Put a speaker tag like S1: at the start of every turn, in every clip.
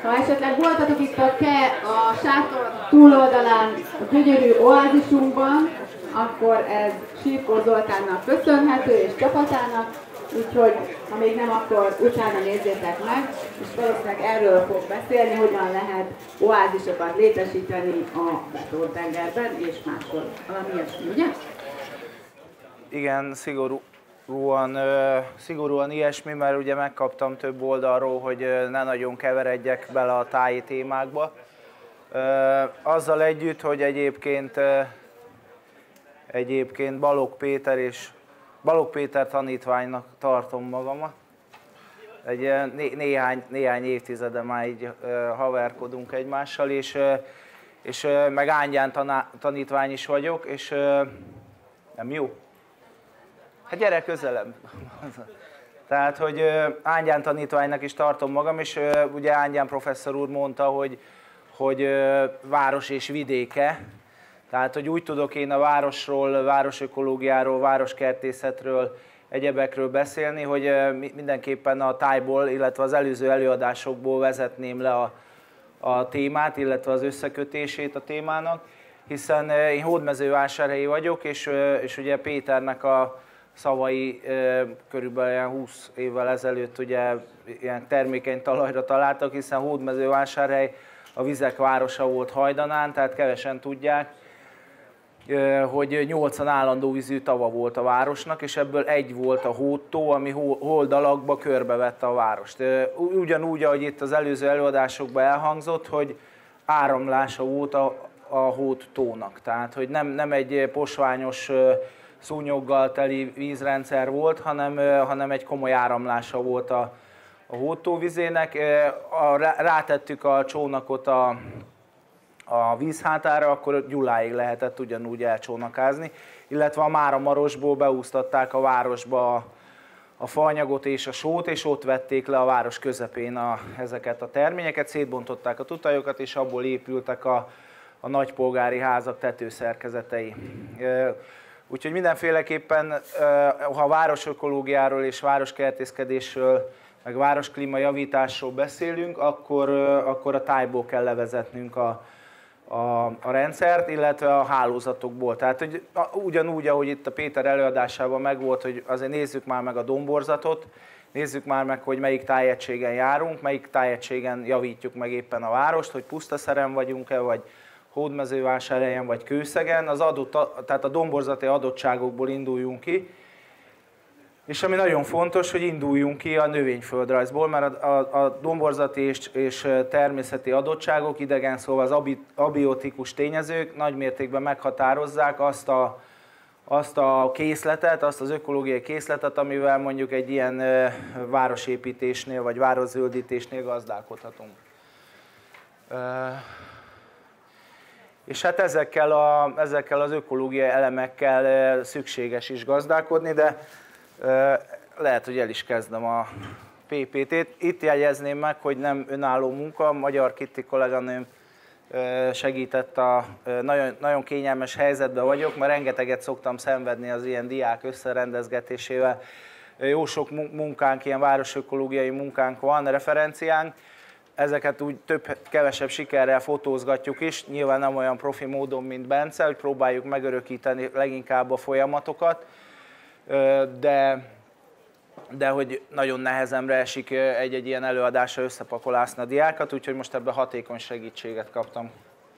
S1: Ha esetleg voltatok itt a sátor túloldalán a gyönyörű oázisunkban, akkor ez Sirkó Zoltánnak köszönhető és csapatának, úgyhogy ha még nem, akkor utána nézzétek meg, és valószínűleg erről fog beszélni, hogyan lehet oázisokat létesíteni a Betold-tengerben és máshol. Valami ilyesmi, ugye?
S2: Igen, szigorúan ilyesmi, mert ugye megkaptam több oldalról, hogy ne nagyon keveredjek bele a táji témákba. Azzal együtt, hogy egyébként Balogh Péter tanítványnak tartom magamat. Néhány évtizede már így haverkodunk egymással, és meg Ángyán tanítvány is vagyok, és nem jó? Hát gyere közelebb. Tehát, hogy Ángyán tanítványnak is tartom magam, és ugye Ángyán professzor úr mondta, hogy város és vidéke. Tehát, hogy úgy tudok én a városról, városökológiáról, városkertészetről, egyebekről beszélni, hogy mindenképpen a tájból, illetve az előző előadásokból vezetném le a témát, illetve az összekötését a témának, hiszen én hódmezővásárhelyi vagyok, és ugye Péternek a szavai körülbelül 20 évvel ezelőtt ugye ilyen termékeny talajra találtak, hiszen Hódmezővásárhely a vizek városa volt hajdanán, tehát kevesen tudják, hogy 80 állandó vízű tava volt a városnak, és ebből egy volt a Hódtó, ami holdalakba körbevette a várost. Ugyanúgy, ahogy itt az előző előadásokban elhangzott, hogy áramlása volt a Hódtónak. Tehát, hogy nem egy posványos szúnyoggal teli vízrendszer volt, hanem egy komoly áramlása volt a Hódtó vizének. Rátettük a csónakot a vízhátára, akkor Gyuláig lehetett ugyanúgy elcsónakázni, illetve a Máramarosból beúsztatták a városba a faanyagot és a sót, és ott vették le a város közepén ezeket a terményeket, szétbontották a tutajokat, és abból épültek a nagypolgári házak tetőszerkezetei. Úgyhogy mindenféleképpen, ha városökológiáról és városkertészkedésről, meg városklímajavításról beszélünk, akkor a tájból kell levezetnünk a rendszert, illetve a hálózatokból. Tehát hogy ugyanúgy, ahogy itt a Péter előadásában megvolt, hogy azért nézzük már meg a domborzatot, nézzük már meg, hogy melyik tájegységen járunk, melyik tájegységen javítjuk meg éppen a várost, hogy Pusztaszeren vagyunk-e, vagy Hódmezővásárhelyen, vagy Kőszegen, tehát a domborzati adottságokból induljunk ki. És ami nagyon fontos, hogy induljunk ki a növényföldrajzból, mert a domborzati és természeti adottságok, idegen szóval az abiotikus tényezők nagymértékben meghatározzák azt a készletet, azt az ökológiai készletet, amivel mondjuk egy ilyen városépítésnél vagy városzöldítésnél gazdálkodhatunk. És hát ezekkel az ökológiai elemekkel szükséges is gazdálkodni, de lehet, hogy el is kezdem a PPT-t. Itt jegyezném meg, hogy nem önálló munka, Magyar Kitti kolléganőm segített, nagyon, nagyon kényelmes helyzetben vagyok, mert rengeteget szoktam szenvedni az ilyen diák összerendezgetésével. Jó sok munkánk, ilyen városökológiai munkánk van, referenciánk. Ezeket úgy kevesebb sikerrel fotózgatjuk is, nyilván nem olyan profi módon, mint Bence, hogy próbáljuk megörökíteni leginkább a folyamatokat, de hogy nagyon nehezemre esik egy ilyen előadásra összepakolászni a diákat, úgyhogy most ebben hatékony segítséget kaptam.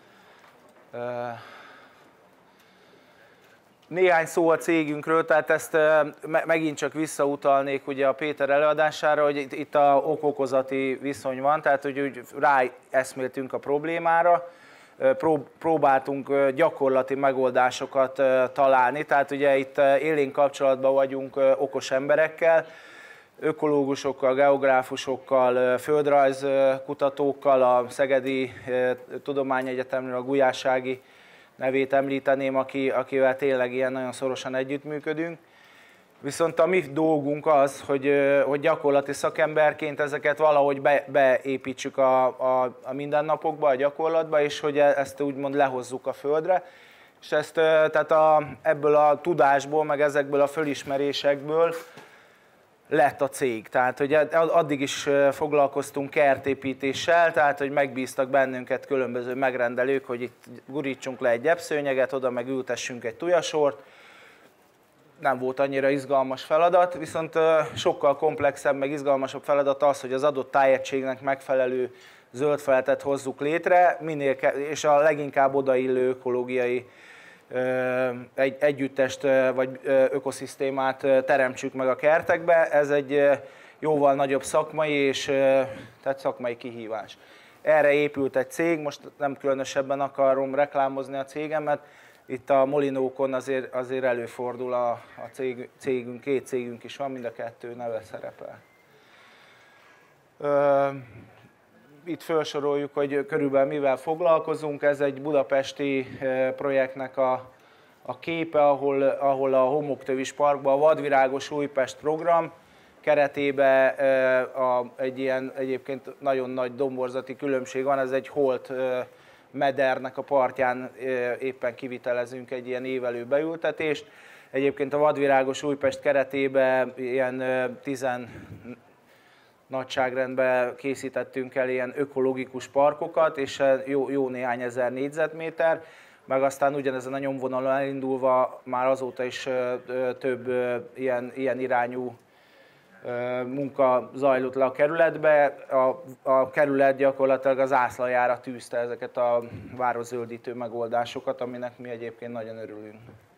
S2: Néhány szó a cégünkről, tehát ezt megint csak visszautalnék ugye a Péter előadására, hogy itt a ok-okozati viszony van, tehát hogy úgy ráeszméltünk a problémára, próbáltunk gyakorlati megoldásokat találni, tehát ugye itt élénk kapcsolatban vagyunk okos emberekkel, ökológusokkal, geográfusokkal, földrajzkutatókkal, a Szegedi Tudományegyetemről a Gulyásági nevét említeném, akivel tényleg ilyen nagyon szorosan együttműködünk. Viszont a mi dolgunk az, hogy gyakorlati szakemberként ezeket valahogy beépítsük a mindennapokba, a gyakorlatba, és hogy ezt úgymond lehozzuk a földre. És ezt tehát ebből a tudásból, meg ezekből a fölismerésekből lett a cég. Tehát, hogy addig is foglalkoztunk kertépítéssel, tehát, hogy megbíztak bennünket különböző megrendelők, hogy itt gurítsunk le egy gyepszőnyeget, oda meg ültessünk egy tujasort. Nem volt annyira izgalmas feladat, viszont sokkal komplexebb, meg izgalmasabb feladat az, hogy az adott tájegységnek megfelelő zöldfelületet hozzuk létre, és a leginkább odaillő ökológiai együttest vagy ökoszisztémát teremtsük meg a kertekbe. Ez egy jóval nagyobb szakmai tehát szakmai kihívás. Erre épült egy cég, most nem különösebben akarom reklámozni a cégemet, itt a Molinókon azért előfordul a cégünk, két cégünk is van, mind a kettő neve szerepel. Itt felsoroljuk, hogy körülbelül mivel foglalkozunk. Ez egy budapesti projektnek a képe, ahol a Homoktövis Parkban a Vadvirágos Újpest program keretében egy ilyen egyébként nagyon nagy domborzati különbség van. Ez egy holt medernek a partján éppen kivitelezünk egy ilyen évelő beültetést. Egyébként a Vadvirágos Újpest keretében ilyen 10 nagyságrendben készítettünk el ilyen ökológikus parkokat, és jó néhány ezer négyzetméter, meg aztán ugyanezen a nyomvonalon elindulva már azóta is több ilyen irányú munka zajlott le a kerületbe. A kerület gyakorlatilag az ászlajára tűzte ezeket a városzöldítő megoldásokat, aminek mi egyébként nagyon örülünk.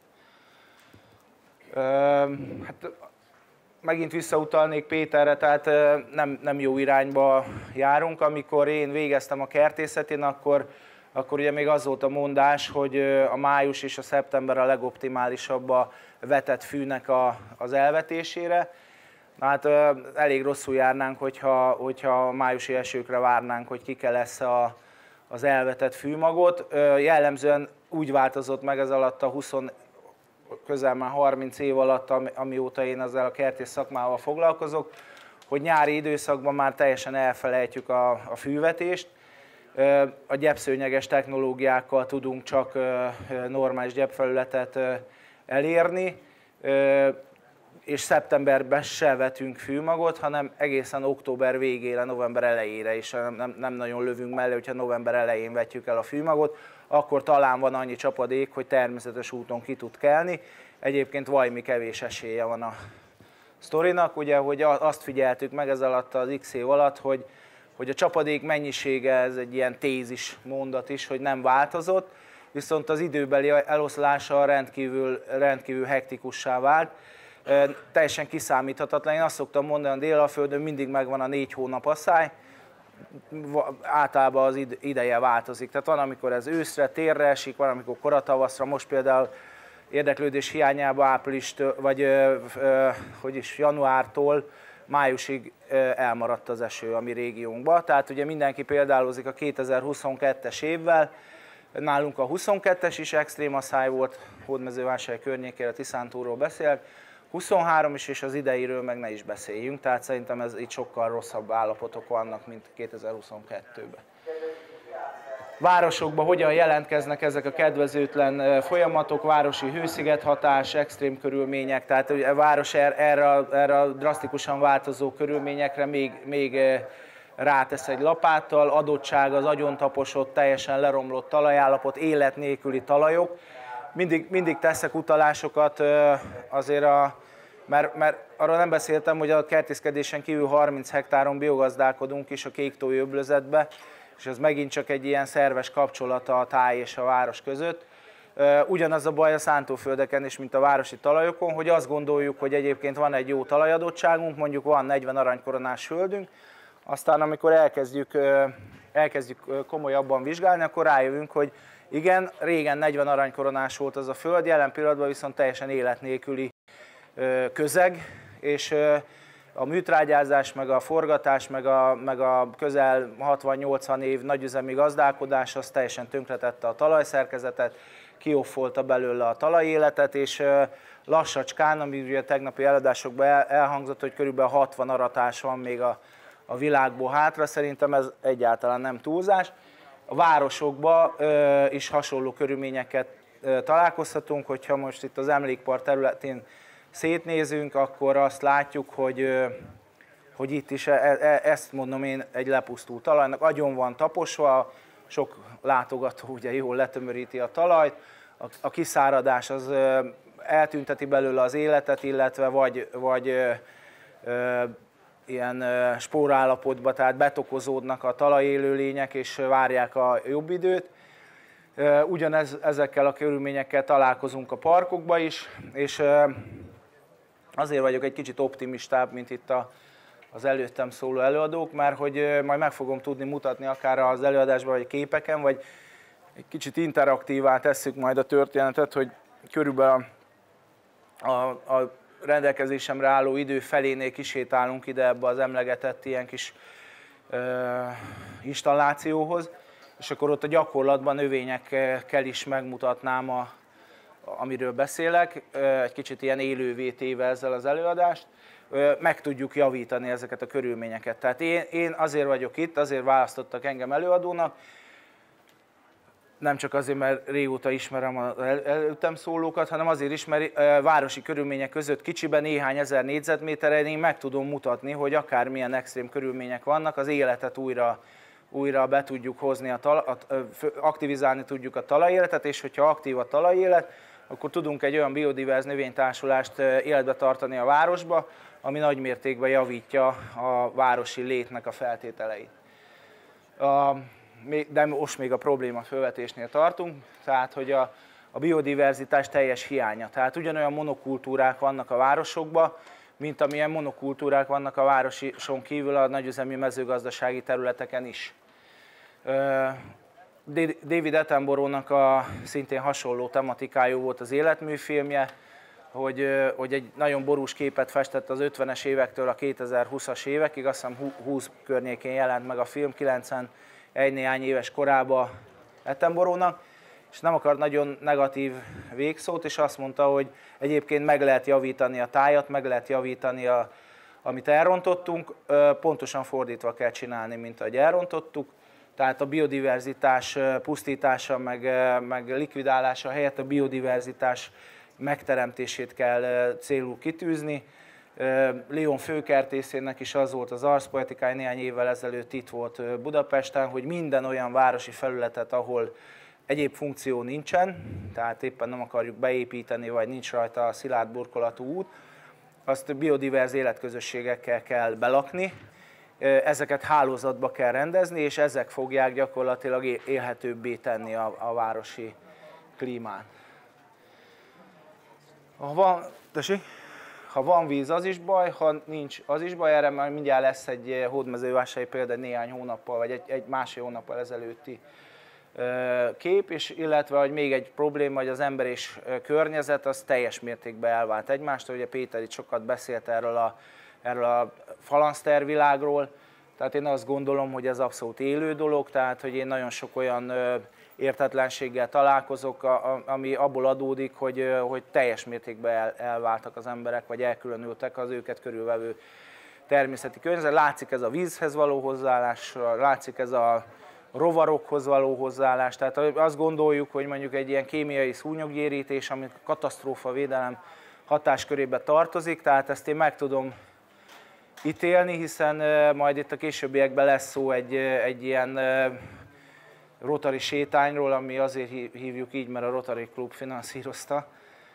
S2: Hát, megint visszautalnék Péterre, tehát nem jó irányba járunk. Amikor én végeztem a kertészetén, akkor ugye még az volt a mondás, hogy a május és a szeptember a legoptimálisabb a vetett fűnek az elvetésére. Hát elég rosszul járnánk, hogyha májusi esőkre várnánk, hogy ki lesz az elvetett fűmagot. Jellemzően úgy változott meg ez alatt a közel már 30 év alatt, amióta én ezzel a kertész szakmával foglalkozok, hogy nyári időszakban már teljesen elfelejtjük a fűvetést. A gyepszőnyeges technológiákkal tudunk csak normális gyepfelületet elérni, és szeptemberben se vetünk fűmagot, hanem egészen október végére, november elejére is nem nagyon lövünk mellé, hogyha november elején vetjük el a fűmagot, akkor talán van annyi csapadék, hogy természetes úton ki tud kelni. Egyébként valami kevés esélye van a sztorinak, ugye, hogy azt figyeltük meg ez alatt az x év alatt, hogy a csapadék mennyisége, ez egy ilyen tézis mondat is, hogy nem változott, viszont az időbeli eloszlása rendkívül hektikussá vált. Teljesen kiszámíthatatlan. Én azt szoktam mondani, a Délalföldön mindig megvan a 4 hónap asszály, általában az ideje változik. Tehát van, amikor ez őszre, térre esik, van, amikor koratavaszra, most például érdeklődés hiányában áprilistől, vagy januártól májusig elmaradt az eső a mi régiónkban. Tehát ugye mindenki példálozik a 2022-es évvel, nálunk a 22-es is extrém asszály volt, Hódmezővásárhely környékére, Tiszántúról beszélek, 23 is, és az ideiről meg ne is beszéljünk, tehát szerintem itt sokkal rosszabb állapotok vannak, mint 2022-ben. Városokban hogyan jelentkeznek ezek a kedvezőtlen folyamatok, városi hőszigethatás, extrém körülmények, tehát a város erre a drasztikusan változó körülményekre még rátesz egy lapáttal, adottság az agyontaposott, teljesen leromlott talajállapot, élet nélküli talajok. Mindig teszek utalásokat azért, mert arról nem beszéltem, hogy a kertészkedésen kívül 30 hektáron biogazdálkodunk is a Kéktói öblözetbe, és ez megint csak egy ilyen szerves kapcsolata a táj és a város között. Ugyanaz a baj a szántóföldeken is, mint a városi talajokon, hogy azt gondoljuk, hogy egyébként van egy jó talajadottságunk, mondjuk van 40 aranykoronás földünk, aztán amikor elkezdjük komolyabban vizsgálni, akkor rájövünk, hogy igen, régen 40 aranykoronás volt az a föld, jelen pillanatban viszont teljesen életnélküli közeg, és a műtrágyázás, meg a forgatás, meg a közel 60-80 év nagyüzemi gazdálkodás az teljesen tönkretette a talajszerkezetet, kioffolta belőle a talajéletet, és lassacskán, ami ugye a tegnapi eladásokban elhangzott, hogy körülbelül 60 aratás van még a világból hátra, szerintem ez egyáltalán nem túlzás. A városokban is hasonló körülményeket találkozhatunk, hogyha most itt az emlékpark területén szétnézünk, akkor azt látjuk, hogy itt is, ezt mondom én, egy lepusztult talajnak, agyon van taposva, sok látogató ugye jól letömöríti a talajt, a kiszáradás az eltünteti belőle az életet, illetve vagy ilyen spórállapotba, tehát betokozódnak a talajélőlények és várják a jobb időt. Ezekkel a körülményekkel találkozunk a parkokba is, és azért vagyok egy kicsit optimistább, mint itt az előttem szóló előadók, mert hogy majd meg fogom tudni mutatni akár az előadásban, vagy képeken, vagy egy kicsit interaktívá tesszük majd a történetet, hogy körülbelül a rendelkezésemre álló idő felénél kisétálunk ide ebbe az emlegetett ilyen kis installációhoz, és akkor ott a gyakorlatban növényekkel is megmutatnám, amiről beszélek, egy kicsit ilyen élővé téve ezzel az előadást, meg tudjuk javítani ezeket a körülményeket. Tehát én azért vagyok itt, azért választottak engem előadónak, nem csak azért, mert régóta ismerem az előttem szólókat, hanem azért is, mert városi körülmények között kicsiben néhány ezer négyzetméteren én meg tudom mutatni, hogy akármilyen extrém körülmények vannak, az életet újra be tudjuk hozni, aktivizálni tudjuk a talajéletet, és hogyha aktív a talajélet, akkor tudunk egy olyan biodiverz növénytársulást életbe tartani a városba, ami nagy mértékben javítja a városi létnek a feltételeit. De most még a probléma felvetésnél tartunk, tehát hogy a biodiverzitás teljes hiánya. Tehát ugyanolyan monokultúrák vannak a városokban, mint amilyen monokultúrák vannak a városon kívül a nagyüzemi mezőgazdasági területeken is. David Attenborough-nak szintén hasonló tematikájú volt az életműfilmje, hogy egy nagyon borús képet festett az 50-es évektől a 2020-as évekig, azt hiszem 20 környékén jelent meg a film, 91 néhány éves korában Attenborough-nak, és nem akart nagyon negatív végszót, és azt mondta, hogy egyébként meg lehet javítani a tájat, meg lehet javítani, amit elrontottunk, pontosan fordítva kell csinálni, mint ahogy elrontottuk. Tehát a biodiverzitás pusztítása, meg likvidálása helyett a biodiverzitás megteremtését kell célul kitűzni. Léon főkertészének is az volt az arszpoetikája, néhány évvel ezelőtt itt volt Budapesten, hogy minden olyan városi felületet, ahol egyéb funkció nincsen, tehát éppen nem akarjuk beépíteni, vagy nincs rajta a szilárd burkolatú út, azt biodiverz életközösségekkel kell belakni, ezeket hálózatba kell rendezni, és ezek fogják gyakorlatilag élhetőbbé tenni a városi klímát. Ha van víz, az is baj, ha nincs, az is baj. Erre már mindjárt lesz egy hódmezővásárhelyi példa néhány hónappal, vagy egy másfél hónappal ezelőtti kép, és illetve hogy még egy probléma, hogy az ember és környezet az teljes mértékben elvált egymástól. Ugye Péter itt sokat beszélt erről a falansztervilágról, tehát én azt gondolom, hogy ez abszolút élő dolog, tehát hogy én nagyon sok olyan értetlenséggel találkozok, ami abból adódik, hogy teljes mértékben elváltak az emberek, vagy elkülönültek az őket körülvevő természeti környezet. Látszik ez a vízhez való hozzáállás, látszik ez a rovarokhoz való hozzáállás. Tehát azt gondoljuk, hogy mondjuk egy ilyen kémiai szúnyoggyérítés, ami katasztrófavédelem hatáskörébe tartozik, tehát ezt én meg tudom ítélni, hiszen majd itt a későbbiekben lesz szó egy ilyen Rotary sétányról, ami azért hívjuk így, mert a Rotary Klub finanszírozta.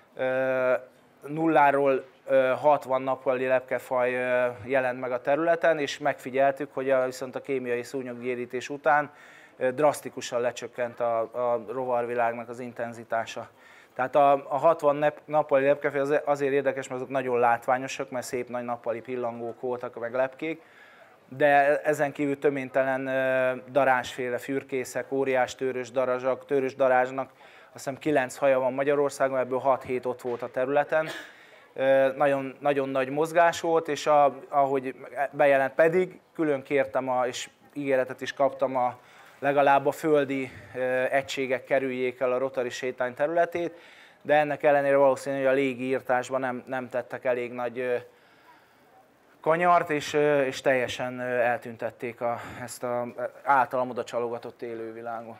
S2: Nulláról 60 nappali lepkefaj jelent meg a területen, és megfigyeltük, hogy viszont a kémiai szúnyoggyérítés után drasztikusan lecsökkent a rovarvilágnak az intenzitása. Tehát a 60 nappali lepkefaj azért érdekes, mert azok nagyon látványosak, mert szép nagy nappali pillangók voltak, meg lepkék, de ezen kívül töménytelen darázsféle fürkészek, óriás tőrös darazsak, tőrös darázsnak, azt hiszem 9 haja van Magyarországon, ebből 6-7 ott volt a területen. Nagyon, nagyon nagy mozgás volt, és ahogy bejelent, pedig külön kértem, és ígéretet is kaptam, legalább a földi egységek kerüljék el a Rotary sétány területét, de ennek ellenére valószínű, hogy a légiírtásban nem tettek elég nagy kanyart, és teljesen eltüntették ezt az általam oda csalogatott élővilágot.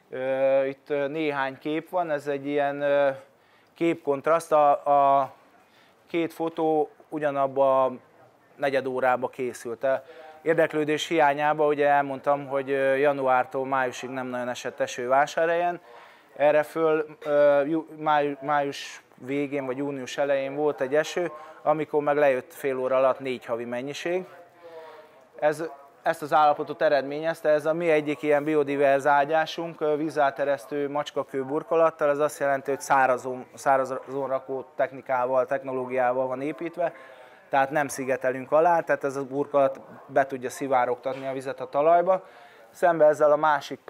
S2: Itt néhány kép van, ez egy ilyen képkontraszt. két fotó ugyanabban a negyed órában készült. Érdeklődés hiányában ugye elmondtam, hogy januártól májusig nem nagyon esett eső Vásárhelyen. Erre föl május végén vagy június elején volt egy eső, amikor meg lejött fél óra alatt 4 havi mennyiség. Ezt az állapotot eredményezte, ez a mi egyik ilyen biodiverz ágyásunk, vízáteresztő macskakő burkolattal, ez azt jelenti, hogy szárazon rakó technikával, technológiával van építve, tehát nem szigetelünk alá, tehát ez a burkolat be tudja szivárogtatni a vizet a talajba. Szembe ezzel a másik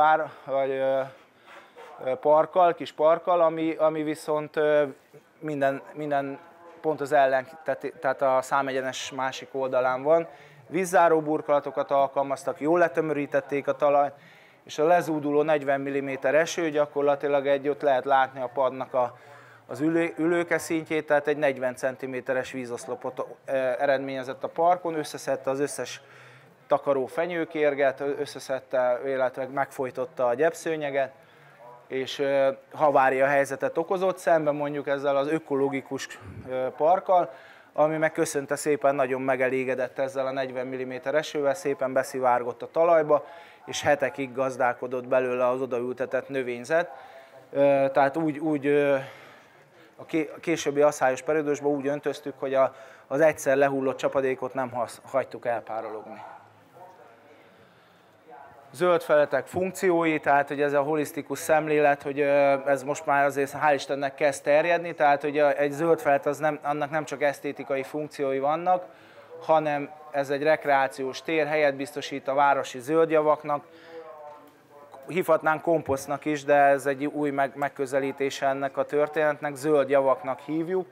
S2: kis parkkal, ami viszont minden pont az ellen, tehát a számegyenes másik oldalán van. Vízzáró burkolatokat alkalmaztak, jól letömörítették a talajt, és a lezúduló 40 mm eső gyakorlatilag ott lehet látni a padnak az ülőke szintjét, tehát egy 40 cm-es vízoszlopot eredményezett a parkon, összeszedte az összes takaró fenyőkérget, összeszedte, illetve megfojtotta a gyepszőnyeget, és havária helyzetet okozott szemben mondjuk ezzel az ökológikus parkkal, ami meg köszönte szépen, nagyon megelégedett ezzel a 40 mm esővel, szépen beszivárgott a talajba, és hetekig gazdálkodott belőle az odaültetett növényzet. Tehát úgy a későbbi aszályos periódusban úgy öntöztük, hogy az egyszer lehullott csapadékot nem hagytuk elpárologni. Zöld felületek funkciói, tehát hogy ez a holisztikus szemlélet, hogy ez most már azért hál' Istennek kezd terjedni, tehát hogy egy zöld felület annak nem csak esztétikai funkciói vannak, hanem ez egy rekreációs tér, helyet biztosít a városi zöldjavaknak, hívhatnánk komposztnak is, de ez egy új megközelítése ennek a történetnek, zöldjavaknak hívjuk.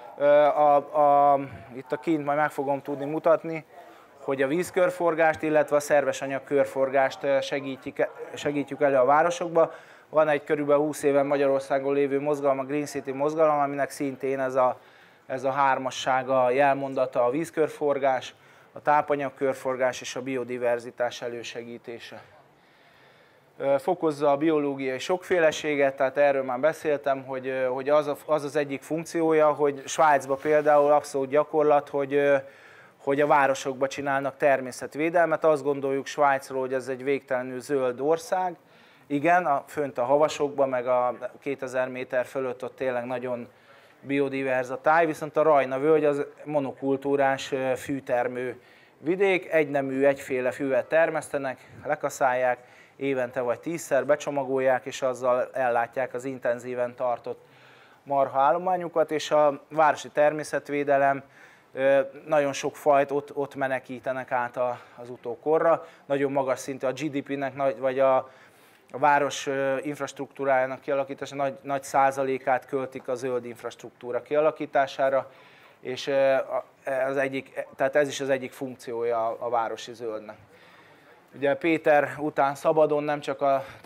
S2: Itt a kint majd meg fogom tudni mutatni, hogy a vízkörforgást, illetve a szerves anyag körforgást segítjük elő a városokba. Van egy körülbelül 20 éven Magyarországon lévő mozgalom, a Green City mozgalom, aminek szintén ez a hármassága, jelmondata a vízkörforgás, a tápanyagkörforgás és a biodiverzitás elősegítése. Fokozza a biológiai sokféleséget, tehát erről már beszéltem, hogy az az egyik funkciója, hogy Svájcban például abszolút gyakorlat, hogy a városokban csinálnak természetvédelmet. Azt gondoljuk Svájcról, hogy ez egy végtelenül zöld ország. Igen, fönt a havasokban, meg a 2000 méter fölött ott tényleg nagyon biodiverz a táj, viszont a Rajna völgy az monokultúrás fűtermő vidék, egynemű, egyféle füvet termesztenek, lekaszálják, évente vagy 10-szer becsomagolják, és azzal ellátják az intenzíven tartott marhaállományukat, és a városi természetvédelem nagyon sok fajt ott menekítenek át az utókorra. Nagyon magas szintű a GDP-nek, vagy a város infrastruktúrájának kialakítása nagy százalékát költik a zöld infrastruktúra kialakítására, és tehát ez is az egyik funkciója a városi zöldnek. Ugye Péter után szabadon nem csak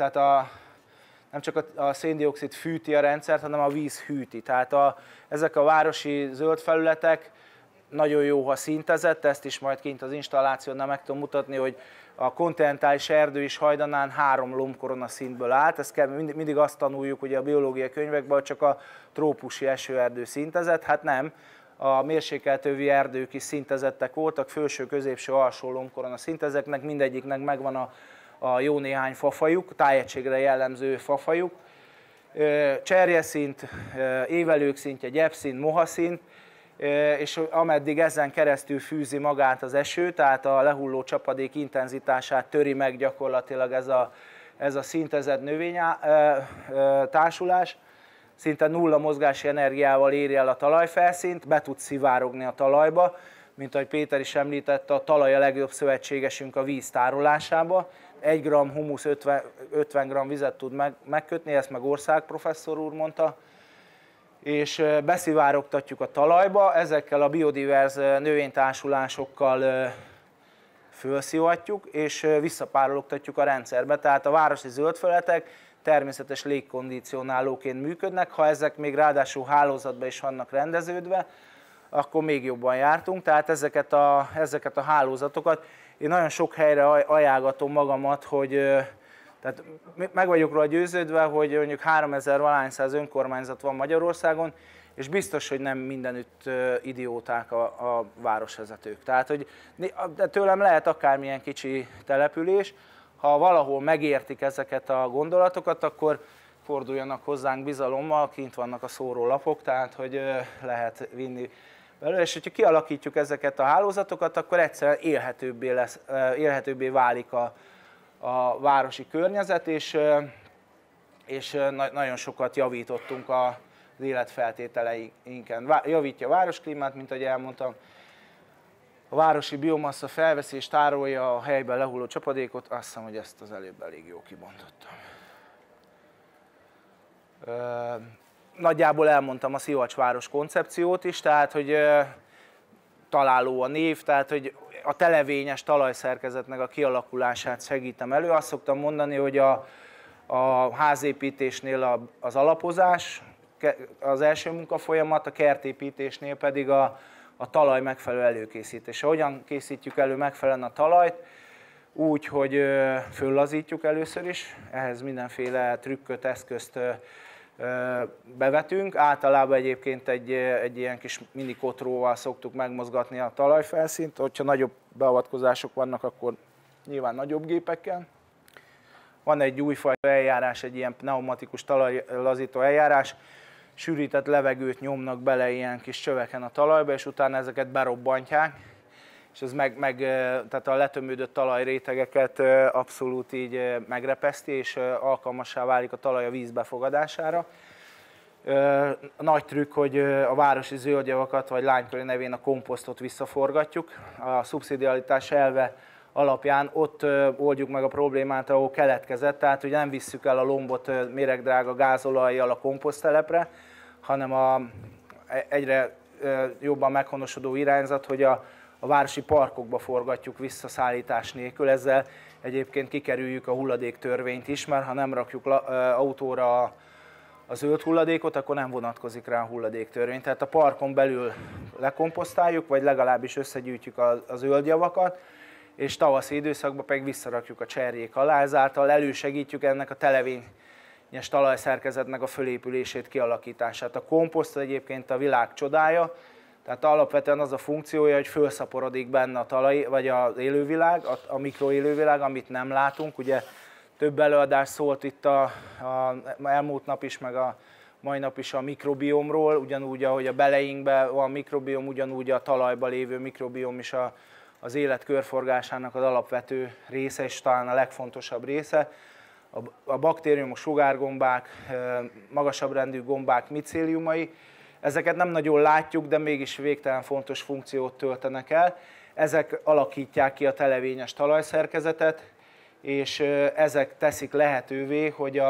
S2: a széndioxid fűti a rendszert, hanem a víz hűti. Tehát ezek a városi zöld felületek nagyon jó, ha szintezett, ezt is majd kint az installációnál meg tudom mutatni, hogy a kontinentális erdő is hajdanán 3 lombkorona szintből állt. Ezt mindig azt tanuljuk ugye a biológiai könyvekben, hogy csak a trópusi esőerdő szintezett, hát nem. A mérsékeltővi erdők is szintezettek voltak, felső, középső, alsó lombkorona szintezeknek, mindegyiknek megvan a jó néhány fafajuk, tájegységre jellemző fafajuk. Cserjeszint, évelők szintje, gyepszint, mohaszint, és ameddig ezen keresztül fűzi magát az eső, tehát a lehulló csapadék intenzitását töri meg gyakorlatilag ez a szintezett növénytársulás, szinte nulla mozgási energiával éri el a talajfelszínt, be tud szivárogni a talajba, mint ahogy Péter is említette, a talaj a legjobb szövetségesünk a víz tárolásába. 1 g humusz 50 g vizet tud megkötni, ezt meg Ország professzor úr mondta, és beszivárogtatjuk a talajba, ezekkel a biodiverz növénytársulásokkal fölszivatjuk, és visszapárologtatjuk a rendszerbe. Tehát a városi zöldfelületek természetes légkondicionálóként működnek, ha ezek még ráadásul hálózatban is vannak rendeződve, akkor még jobban jártunk, tehát ezeket a hálózatokat én nagyon sok helyre ajánlgatom magamat, hogy tehát meg vagyok róla győződve, hogy mondjuk 3000 valahányszáz önkormányzat van Magyarországon, és biztos, hogy nem mindenütt idióták a városvezetők. Tehát, hogy de tőlem lehet akármilyen kicsi település, ha valahol megértik ezeket a gondolatokat, akkor forduljanak hozzánk bizalommal, kint vannak a szórólapok, tehát hogy lehet vinni belőle, és hogyha kialakítjuk ezeket a hálózatokat, akkor egyszerűen élhetőbbé válik a városi környezet, és nagyon sokat javítottunk az életfeltételeinken. Javítja a városklímát, mint ahogy elmondtam, a városi biomassa felveszi és tárolja a helyben lehulló csapadékot, azt hiszem, hogy ezt az előbb elég jó kibontottam. Nagyjából elmondtam a Szivacsváros koncepciót is, tehát hogy találó a név, tehát hogy a televényes talajszerkezetnek a kialakulását segítem elő. Azt szoktam mondani, hogy a házépítésnél az alapozás, az első munkafolyamat, a kertépítésnél pedig a talaj megfelelő előkészítése. Hogyan készítjük elő megfelelően a talajt? Úgy, hogy föllazítjuk először is, ehhez mindenféle trükköt, eszközt bevetünk. Általában egyébként egy ilyen kis mini kotróval szoktuk megmozgatni a talajfelszínt. Hogyha nagyobb beavatkozások vannak, akkor nyilván nagyobb gépekkel. Van egy újfajta eljárás, egy ilyen pneumatikus talajlazító eljárás. Sűrített levegőt nyomnak bele ilyen kis csöveken a talajba, és utána ezeket berobbantják. És ez tehát a letömődött talajrétegeket abszolút így megrepeszti, és alkalmassá válik a talaj a víz befogadására. Nagy trükk, hogy a városi zöldjavakat, vagy lányköri nevén a komposztot visszaforgatjuk. A szubszidiaritás elve alapján ott oldjuk meg a problémát, ahol keletkezett, tehát hogy nem visszük el a lombot méregdrága gázolajjal a komposzttelepre, hanem egyre jobban meghonosodó irányzat, hogy a városi parkokba forgatjuk vissza szállítás nélkül. Ezzel egyébként kikerüljük a hulladéktörvényt is, mert ha nem rakjuk autóra a zöld hulladékot, akkor nem vonatkozik rá a hulladéktörvény. Tehát a parkon belül lekomposztáljuk, vagy legalábbis összegyűjtjük a zöld javakat, és tavaszi időszakban pedig visszarakjuk a cserjék alá, ezáltal elősegítjük ennek a televényes talajszerkezetnek a fölépülését, kialakítását. A komposzt egyébként a világ csodája, tehát alapvetően az a funkciója, hogy fölszaporodik benne a talaj, vagy az élővilág, a mikroélővilág, amit nem látunk. Ugye több előadás szólt itt a elmúlt nap is, meg a mai nap is a mikrobiomról, ugyanúgy, ahogy a beleinkben van mikrobiom, ugyanúgy a talajban lévő mikrobiom is az élet körforgásának az alapvető része, és talán a legfontosabb része. A baktériumok, sugárgombák, magasabb rendű gombák, micéliumai, ezeket nem nagyon látjuk, de mégis végtelen fontos funkciót töltenek el. Ezek alakítják ki a televényes talajszerkezetet, és ezek teszik lehetővé,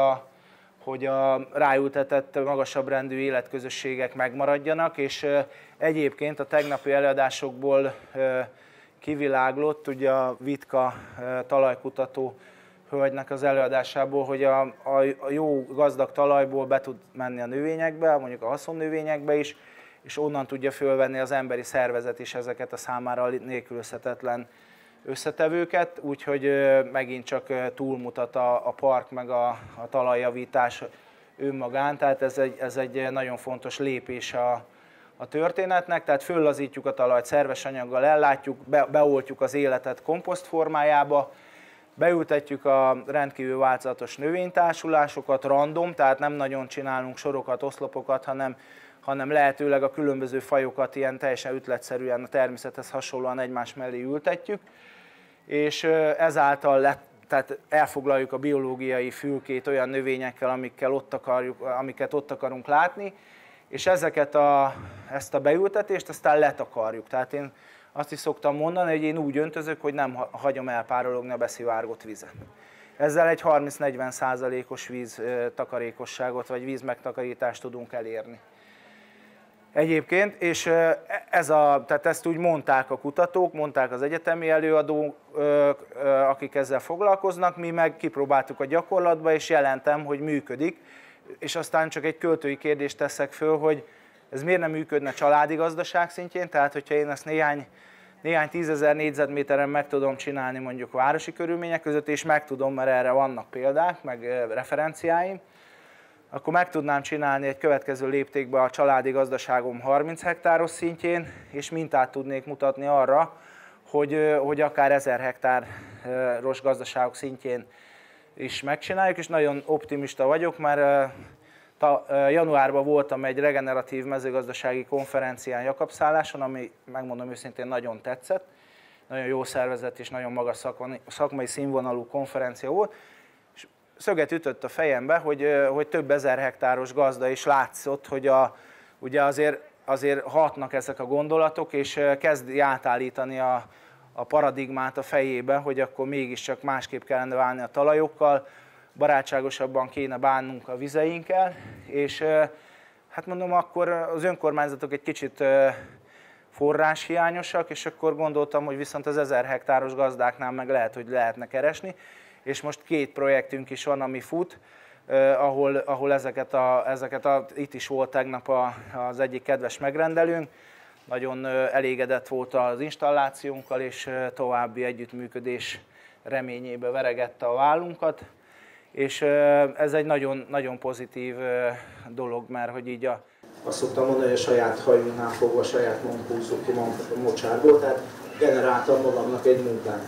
S2: hogy a ráültetett magasabb rendű életközösségek megmaradjanak, és egyébként a tegnapi előadásokból kiviláglott, ugye a Vitka talajkutató hölgynek az előadásából, hogy a jó gazdag talajból be tud menni a növényekbe, mondjuk a haszonnövényekbe is, és onnan tudja fölvenni az emberi szervezet is ezeket a számára nélkülözhetetlen összetevőket, úgyhogy megint csak túlmutat a park meg a talajjavítás önmagán, tehát ez egy nagyon fontos lépés a történetnek, tehát föllazítjuk a talajt, szerves anyaggal ellátjuk, beoltjuk az életet komposzt formájába, beültetjük a rendkívül változatos növénytársulásokat, random, tehát nem nagyon csinálunk sorokat, oszlopokat, hanem lehetőleg a különböző fajokat ilyen teljesen ütletszerűen a természethez hasonlóan egymás mellé ültetjük, és ezáltal tehát elfoglaljuk a biológiai fülkét olyan növényekkel, amiket ott akarunk látni, és ezt a beültetést aztán letakarjuk. Tehát én azt is szoktam mondani, hogy én úgy öntözök, hogy nem hagyom elpárologni a beszivárgott vizet. Ezzel egy 30-40%-os víztakarékosságot vagy vízmegtakarítást tudunk elérni. Egyébként, és tehát ezt úgy mondták a kutatók, mondták az egyetemi előadók, akik ezzel foglalkoznak, mi meg kipróbáltuk a gyakorlatba, és jelentem, hogy működik, és aztán csak egy költői kérdést teszek föl, hogy ez miért nem működne családi gazdaság szintjén, tehát hogyha én ezt néhány tízezer négyzetméteren meg tudom csinálni mondjuk városi körülmények között, és meg tudom, mert erre vannak példák, meg referenciáim, akkor meg tudnám csinálni egy következő léptékbe a családi gazdaságom 30 hektáros szintjén, és mintát tudnék mutatni arra, hogy akár 1000 hektáros gazdaságok szintjén is megcsináljuk, és nagyon optimista vagyok, mert januárban voltam egy regeneratív mezőgazdasági konferencián Jakabszálláson, ami megmondom őszintén nagyon tetszett, nagyon jó szervezet és nagyon magas szakmai színvonalú konferencia volt, és szöget ütött a fejembe, hogy több ezer hektáros gazda is látszott, hogy ugye azért hatnak ezek a gondolatok, és kezdi átállítani a paradigmát a fejébe, hogy akkor mégiscsak másképp kellene válni a talajokkal, barátságosabban kéne bánnunk a vizeinkkel, és hát mondom, akkor az önkormányzatok egy kicsit forráshiányosak, és akkor gondoltam, hogy viszont az 1000 hektáros gazdáknál meg lehet, hogy lehetne keresni, és most 2 projektünk is van, ami fut, ahol itt is volt tegnap az egyik kedves megrendelőnk, nagyon elégedett volt az installációnkkal, és további együttműködés reményébe veregette a vállunkat, és ez egy nagyon, nagyon pozitív dolog, mert hogy így azt szoktam mondani, hogy a saját hajunknál fogva saját magunk húzzuk ki a mocsárból, tehát generáltam magamnak egy munkát.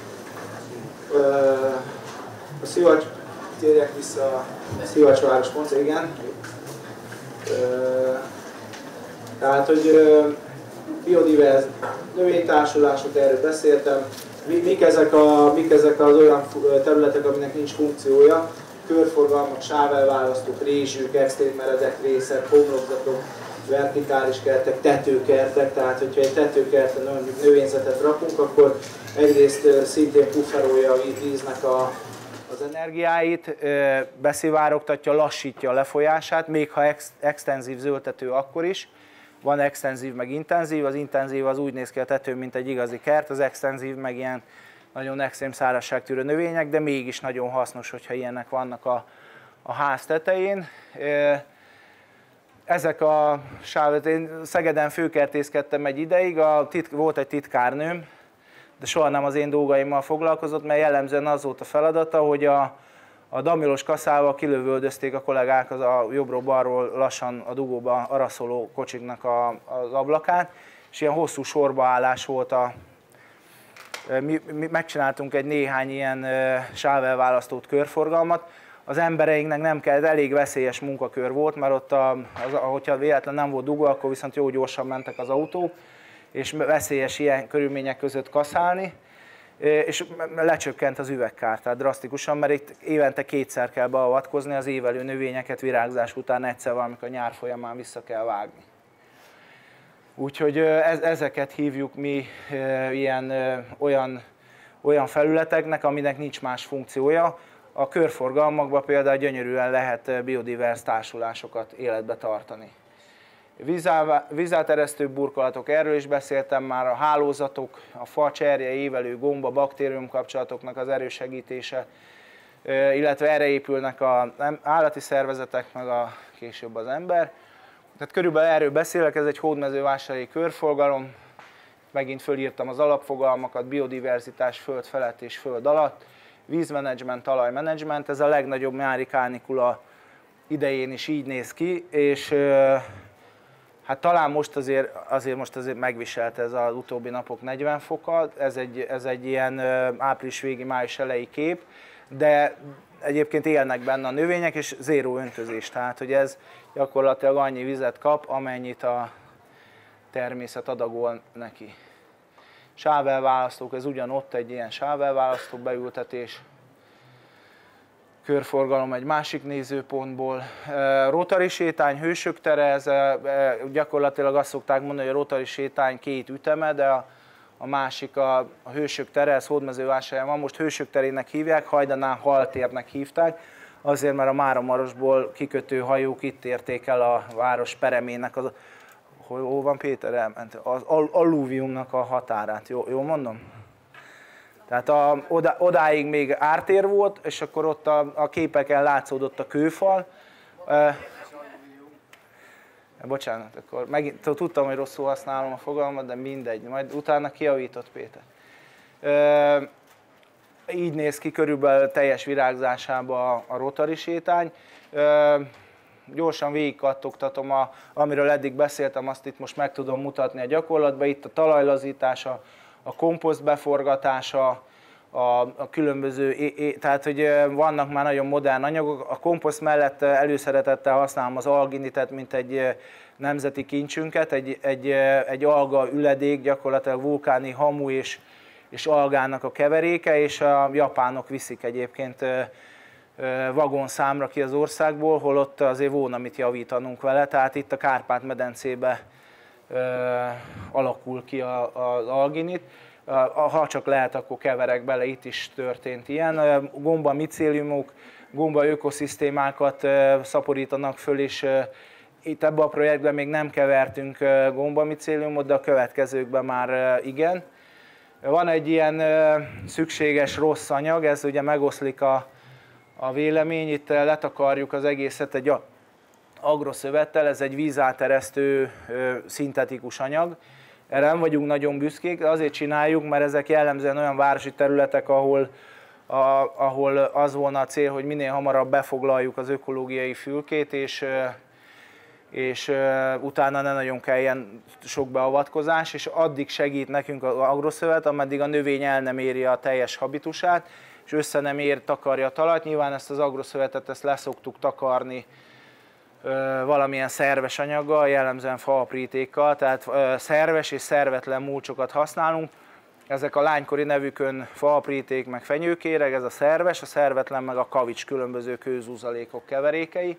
S2: A Szivacs, térjek vissza a Szivacsváros pontja, igen. Tehát, hogy biodiverz növénytársulások, erről beszéltem. Mik ezek az olyan területek, aminek nincs funkciója? Körforgalmak, sávelválasztók, rézsűk, extrém meredek részek, homlokzatok, vertikális kertek, tetőkertek. Tehát, hogyha egy tetőkerten mondjuk növényzetet rakunk, akkor egyrészt szintén pufferolja a víznek az energiáit, beszivárogtatja, lassítja a lefolyását, még ha extenzív zöldtető akkor is. Van extenzív, meg intenzív. Az intenzív az úgy néz ki a tetőn, mint egy igazi kert, az extenzív meg ilyen nagyon extrém szárazságtűrő növények, de mégis nagyon hasznos, hogyha ilyenek vannak a ház tetején. Ezek a sávok, én Szegeden főkertészkedtem egy ideig, volt egy titkárnőm, de soha nem az én dolgaimmal foglalkozott, mert jellemzően az volt a feladata, hogy a damilos kaszával kilövöldözték a kollégák a jobbról-balról lassan a dugóba araszoló kocsiknak az ablakát, és ilyen hosszú sorbaállás volt. Mi megcsináltunk egy néhány ilyen sávelválasztót, körforgalmat. Az embereinknek nem kellett, elég veszélyes munkakör volt, mert ott, hogyha véletlen nem volt dugó, akkor viszont jó gyorsan mentek az autók, és veszélyes ilyen körülmények között kaszálni. És lecsökkent az üvegkár, tehát drasztikusan, mert itt évente 2-szer kell beavatkozni, az évelő növényeket virágzás után egyszer valamikor a nyár folyamán vissza kell vágni. Úgyhogy ezeket hívjuk mi olyan felületeknek, aminek nincs más funkciója. A körforgalmakban például gyönyörűen lehet biodiverz társulásokat életbe tartani. Vízáteresztő burkolatok, erről is beszéltem már, a hálózatok, a fa, cserje, évelő, gomba, baktérium kapcsolatoknak az erősegítése, illetve erre épülnek az állati szervezetek, meg később az ember. Tehát körülbelül erről beszélek, ez egy hódmezővásárhelyi körforgalom, megint fölírtam az alapfogalmakat, biodiverzitás föld felett és föld alatt, vízmenedzsment, talajmenedzsment, ez a legnagyobb nyári kánikula idején is így néz ki, és hát talán most azért megviselte ez az utóbbi napok 40 fokat, ez egy ilyen április végi, május elejé kép, de egyébként élnek benne a növények, és zéró öntözés, tehát hogy ez gyakorlatilag annyi vizet kap, amennyit a természet adagol neki. Sávelválasztók, ez ugyanott egy ilyen sávelválasztó beültetés. Körforgalom egy másik nézőpontból. Rotary sétány, hősök tere, ez gyakorlatilag azt szokták mondani, hogy a Rotary sétány 2 üteme, de a másik a hősök tere, ez Hódmezővásárhelyen van, most hősök terének hívják, hajdanán haltérnek hívták, azért mert a Máramarosból kikötő hajók itt érték el a város peremének, hol van Péter? Elment, az alluviumnak a határát, jól mondom? Tehát odáig még ártér volt, és akkor ott a képeken látszódott a kőfal. Bocsánat, akkor megint tudtam, hogy rosszul használom a fogalmat, de mindegy, majd utána kijavított Péter. Így néz ki körülbelül teljes virágzásában a Rotary sétány. gyorsan végigkattogtatom, amiről eddig beszéltem, azt itt most meg tudom mutatni a gyakorlatban. Itt a talajlazítása, a komposzt beforgatása, a különböző, tehát hogy vannak már nagyon modern anyagok. A komposzt mellett előszeretettel használom az alginitet, mint egy nemzeti kincsünket, egy alga üledék, gyakorlatilag vulkáni hamu és algának a keveréke, és a japánok viszik egyébként vagonszámra ki az országból, holott azért volna mit javítanunk vele, tehát itt a Kárpát-medencébe alakul ki az alginit. Ha csak lehet, akkor keverek bele, itt is történt ilyen. Gomba micéliumok, gomba ökoszisztémákat szaporítanak föl, és itt ebben a projektben még nem kevertünk gomba micéliumot, de a következőkben már igen. Van egy ilyen szükséges rossz anyag, ez ugye megoszlik a vélemény, itt letakarjuk az egészet egy agroszövettel, ez egy vízáteresztő szintetikus anyag. Erre nem vagyunk nagyon büszkék, azért csináljuk, mert ezek jellemzően olyan városi területek, ahol az volna a cél, hogy minél hamarabb befoglaljuk az ökológiai fülkét, és utána ne nagyon kelljen sok beavatkozás, és addig segít nekünk az agroszövet, ameddig a növény el nem éri a teljes habitusát, és össze nem takarja a talajt. Nyilván ezt az agroszövetet leszoktuk takarni valamilyen szerves anyaggal, jellemzően faaprítékkal, tehát szerves és szervetlen mulcsokat használunk. Ezek a lánykori nevükön faapríték meg fenyőkéreg, ez a szervetlen meg a kavics, különböző kőzúzalékok keverékei.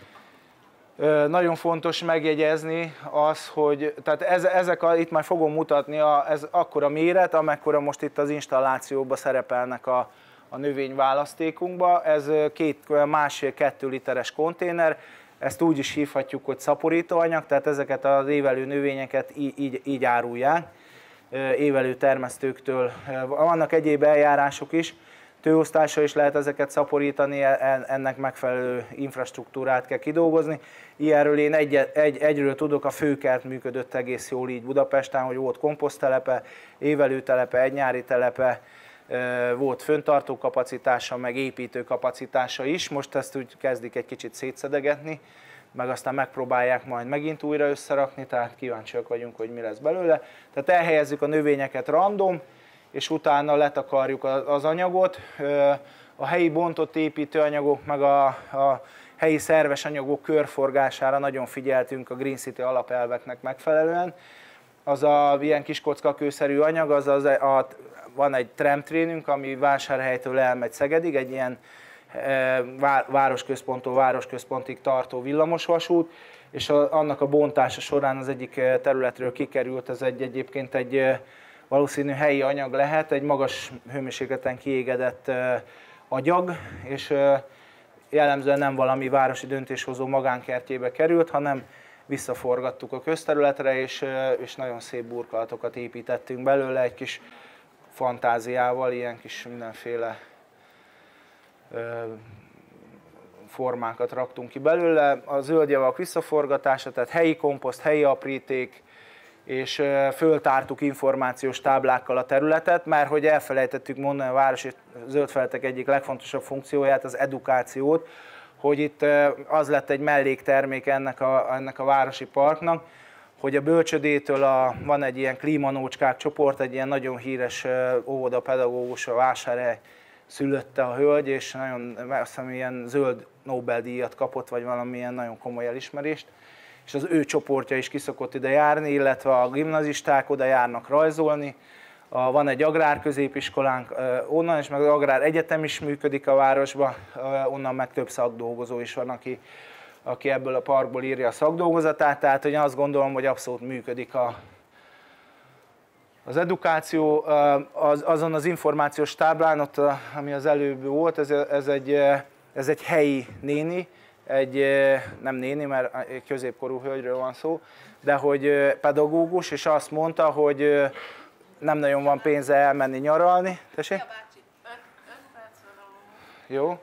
S2: Nagyon fontos megjegyezni az, hogy tehát itt már fogom mutatni, ez akkora méret, amekkora most itt az installációban szerepelnek a növényválasztékunkba. Ez 1,5-2 literes konténer, ezt úgy is hívhatjuk, hogy szaporítóanyag, tehát ezeket az évelő növényeket így árulják, évelő termesztőktől. Vannak egyéb eljárások is, tőosztással is lehet ezeket szaporítani, ennek megfelelő infrastruktúrát kell kidolgozni. Ilyenről én egyről tudok, a Főkert működött egész jól így Budapesten, hogy volt komposzttelepe, évelőtelepe, egynyári telepe, volt föntartó kapacitása, meg építő kapacitása is. Most ezt úgy kezdik egy kicsit szétszedegetni, meg aztán megpróbálják majd megint újra összerakni, tehát kíváncsiak vagyunk, hogy mi lesz belőle. Tehát elhelyezzük a növényeket random, és utána letakarjuk az anyagot. A helyi bontott építőanyagok, meg a helyi szerves anyagok körforgására nagyon figyeltünk a Green City alapelveknek megfelelően. Az ilyen kis kockakőszerű anyag, van egy tramtrénünk, ami Vásárhelytől elmegy Szegedig, egy ilyen városközponttól városközpontig tartó villamosvasút, és annak a bontása során az egyik területről kikerült, ez egyébként egy valószínű helyi anyag lehet, egy magas hőmérsékleten kiégedett agyag, és jellemzően nem valami városi döntéshozó magánkertjébe került, hanem visszaforgattuk a közterületre, és nagyon szép burkolatokat építettünk belőle, egy kis fantáziával, ilyen kis mindenféle formákat raktunk ki belőle. A zöldjavak visszaforgatása, tehát helyi komposzt, helyi apríték, és föltártuk információs táblákkal a területet, mert hogy elfelejtettük mondani a városi zöldfelületek egyik legfontosabb funkcióját, az edukációt, hogy itt az lett egy melléktermék ennek a városi parknak, hogy a bölcsödétől van egy ilyen klímanócskák csoport, egy ilyen nagyon híres óvodapedagógus, a Vásárhely szülötte a hölgy, és nagyon, azt hiszem, ilyen zöld Nobel-díjat kapott, vagy valamilyen nagyon komoly elismerést, és az ő csoportja is kiszokott ide járni, illetve a gimnazisták oda járnak rajzolni. Van egy agrárközépiskolánk onnan, és meg az agrár egyetem is működik a városban, onnan meg több szakdolgozó is van, aki ebből a parkból írja a szakdolgozatát, tehát hogy azt gondolom, hogy abszolút működik az edukáció. Azon az információs táblán, ott, ami az előbb volt, ez egy helyi néni, nem néni, mert egy középkorú hölgyről van szó, de hogy pedagógus, és azt mondta, hogy nem nagyon van pénze elmenni nyaralni. Tessék? Jó.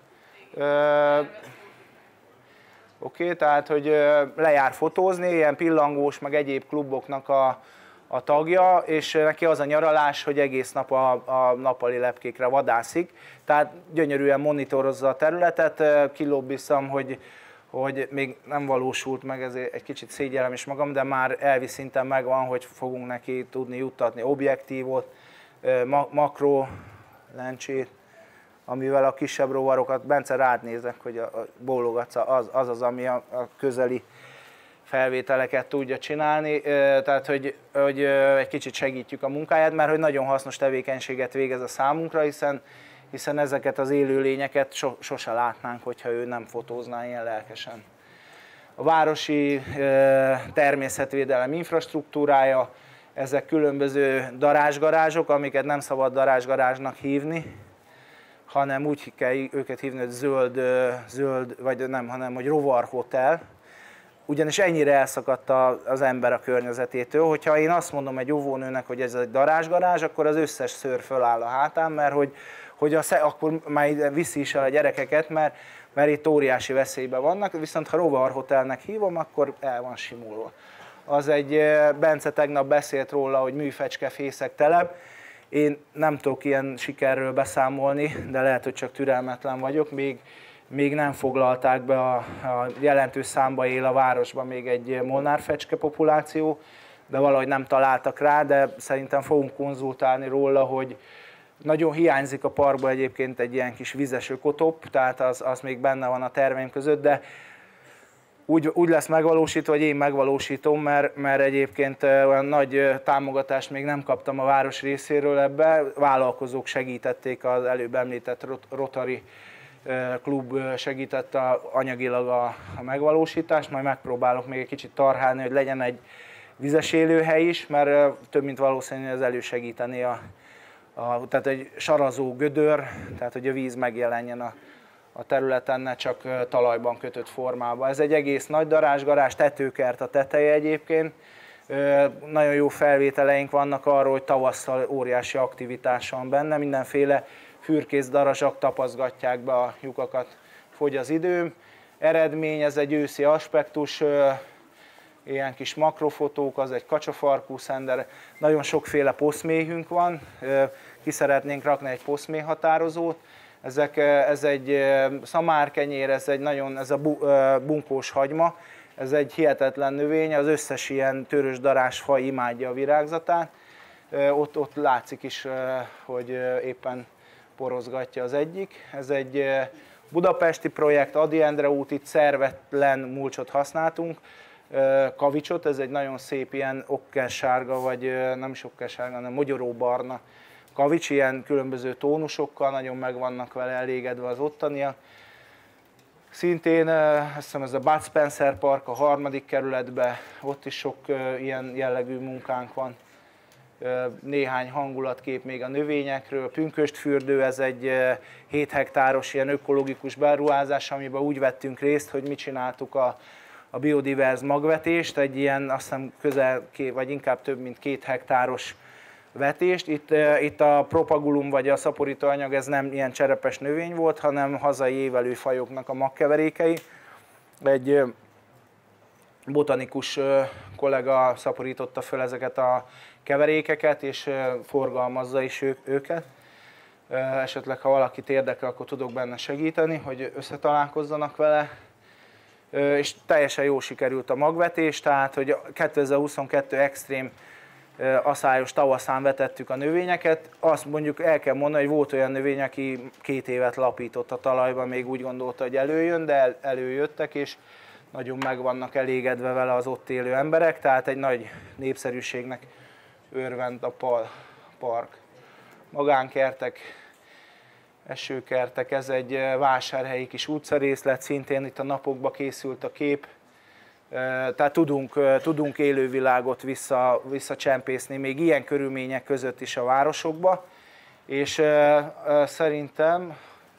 S2: Oké, tehát, hogy lejár fotózni, ilyen pillangós, meg egyéb kluboknak a tagja, és neki az a nyaralás, hogy egész nap a nappali lepkékre vadászik. Tehát gyönyörűen monitorozza a területet, kilobbiszam, hogy hogy még nem valósult meg, ezért egy kicsit szégyellem is magam, de már elvi szinten megvan, hogy fogunk neki tudni juttatni objektívot, makro lencsét, amivel a kisebb rovarokat, Bence, rád nézek, hogy a bólogatsz, az, ami a közeli felvételeket tudja csinálni, tehát hogy egy kicsit segítjük a munkáját, mert hogy nagyon hasznos tevékenységet végez a számunkra, hiszen ezeket az élőlényeket sose látnánk, hogyha ő nem fotózná ilyen lelkesen. A városi természetvédelem infrastruktúrája, ezek különböző darázsgarázsok, amiket nem szabad darázsgarázsnak hívni, hanem úgy kell őket hívni, hogy zöld vagy nem, hanem hogy rovarhotel. Ugyanis ennyire elszakadt az ember a környezetétől, hogyha én azt mondom egy óvónőnek, hogy ez egy darázsgarázs, akkor az összes szőr föláll a hátán, mert akkor már viszi is el a gyerekeket, mert itt óriási veszélyben vannak, viszont ha rovarhotelnek hívom, akkor el van simulva. Bence tegnap beszélt róla, hogy műfecskefészek telep. Én nem tudok ilyen sikerről beszámolni, de lehet, hogy csak türelmetlen vagyok. Még nem foglalták be a jelentős számba él a városban még egy molnárfecske populáció, de valahogy nem találtak rá, de szerintem fogunk konzultálni róla, hogy nagyon hiányzik a parkban egyébként egy ilyen kis vizes ökotop, tehát az még benne van a terveim között, de úgy lesz megvalósítva, hogy én megvalósítom, mert egyébként olyan nagy támogatást még nem kaptam a város részéről ebbe. Vállalkozók segítették, az előbb említett Rotary klub segítette anyagilag a megvalósítást, majd megpróbálok még egy kicsit tarhálni, hogy legyen egy vizes élőhely is, mert több mint valószínű, ez elősegíteni tehát egy sarazó gödör, tehát hogy a víz megjelenjen a területen, ne csak talajban kötött formában. Ez egy egész nagy darázsgarázs, tetőkert a teteje egyébként. Nagyon jó felvételeink vannak arról, hogy tavasszal óriási aktivitás van benne, mindenféle fürkész darazsak tapaszgatják be a lyukakat, fogy az időm. Eredmény, ez egy őszi aspektus, ilyen kis makrofotók, az egy kacsafarkú szender, nagyon sokféle poszméhünk van, ki szeretnénk rakni egy poszméhhatározót. Ez egy szamárkenyér, ez a bunkós hagyma, ez egy hihetetlen növény, az összes ilyen törös darázsfaj imádja a virágzatát. Ott látszik is, hogy éppen porozgatja az egyik. Ez egy budapesti projekt, Ady Endre út, itt szervetlen mulcsot használtunk, kavicsot, ez egy nagyon szép ilyen okkersárga, vagy nem is okkersárga, hanem mogyoróbarna kavics, ilyen különböző tónusokkal, nagyon meg vannak vele elégedve az ottaniak. Szintén azt hiszem ez a Bud Spencer Park a 3. kerületben, ott is sok ilyen jellegű munkánk van. Néhány hangulatkép még a növényekről. Pünköstfürdő, ez egy 7 hektáros ilyen ökológikus beruházás, amiben úgy vettünk részt, hogy mi csináltuk a biodiverz magvetést, egy ilyen azt hiszem közel, vagy inkább több mint 2 hektáros vetést. Itt a propagulum vagy a szaporítóanyag, ez nem ilyen cserepes növény volt, hanem hazai évelő fajoknak a magkeverékei. Egy botanikus kollega szaporította föl ezeket a keverékeket, és forgalmazza is őket. Esetleg, ha valakit érdekel, akkor tudok benne segíteni, hogy összetalálkozzanak vele. És teljesen jól sikerült a magvetés, tehát hogy 2022 extrém aszályos tavaszán vetettük a növényeket. Azt mondjuk el kell mondani, hogy volt olyan növény, aki 2 évet lapított a talajban, még úgy gondolta, hogy előjön, de előjöttek, és nagyon meg vannak elégedve vele az ott élő emberek, tehát egy nagy népszerűségnek örvend a park. Magánkertek, esőkertek, ez egy vásárhelyi kis utcarészlet, szintén itt a napokban készült a kép. Tehát tudunk élővilágot visszacsempészni még ilyen körülmények között is a városokba, és szerintem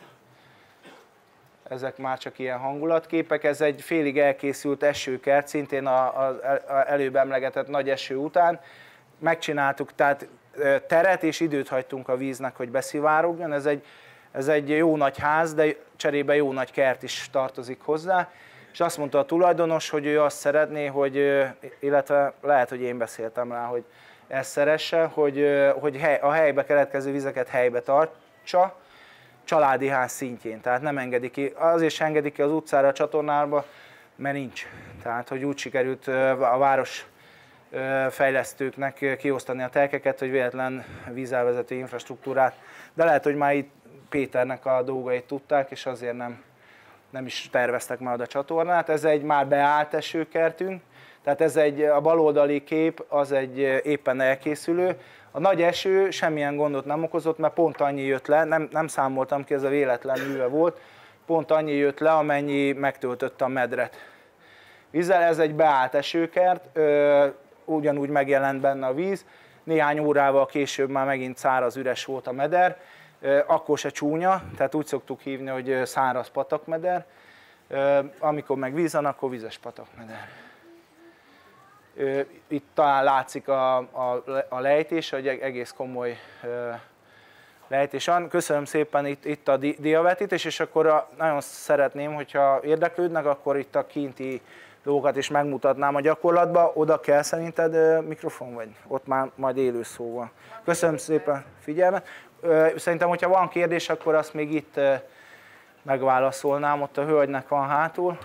S2: ezek már csak ilyen hangulatképek. Ez egy félig elkészült esőkert, szintén az előbb emlegetett nagy eső után. Megcsináltuk, tehát teret és időt hagytunk a víznek, hogy beszivárogjon. Ez egy jó nagy ház, de cserébe jó nagy kert is tartozik hozzá. És azt mondta a tulajdonos, hogy ő azt szeretné, illetve lehet, hogy én beszéltem rá, hogy ezt szeresse, hogy a helybe keletkező vizeket helybe tartsa, családi ház szintjén, tehát nem engedik ki. Azért sem engedik ki az utcára, a csatornába, mert nincs. Tehát, hogy úgy sikerült a város fejlesztőknek kiosztani a telkeket, hogy véletlen vízelvezető infrastruktúrát, de lehet, hogy már itt Péternek a dolgait tudták, és azért nem is terveztek már a csatornát. Ez egy már beállt esőkertünk, tehát ez a baloldali kép, az egy éppen elkészülő. A nagy eső semmilyen gondot nem okozott, mert pont annyi jött le, nem számoltam ki, ez a véletlen műve volt, pont annyi jött le, amennyi megtöltötte a medret vízzel. Ez egy beállt esőkert, ugyanúgy megjelent benne a víz, néhány órával később már megint száraz, üres volt a meder, akkor se csúnya, tehát úgy szoktuk hívni, hogy száraz patakmeder, amikor meg víz van, akkor vizes patakmeder. Itt talán látszik a lejtés, hogy egész komoly lejtés van. Köszönöm szépen itt a diavetítés, és akkor nagyon szeretném, hogyha érdeklődnek, akkor itt a kinti dolgokat is megmutatnám a gyakorlatban. Oda kell szerinted mikrofon, vagy ott már majd élő szóval. Köszönöm szépen figyelmet. Szerintem, hogyha van kérdés, akkor azt még itt megválaszolnám, ott a hölgynek van hátul.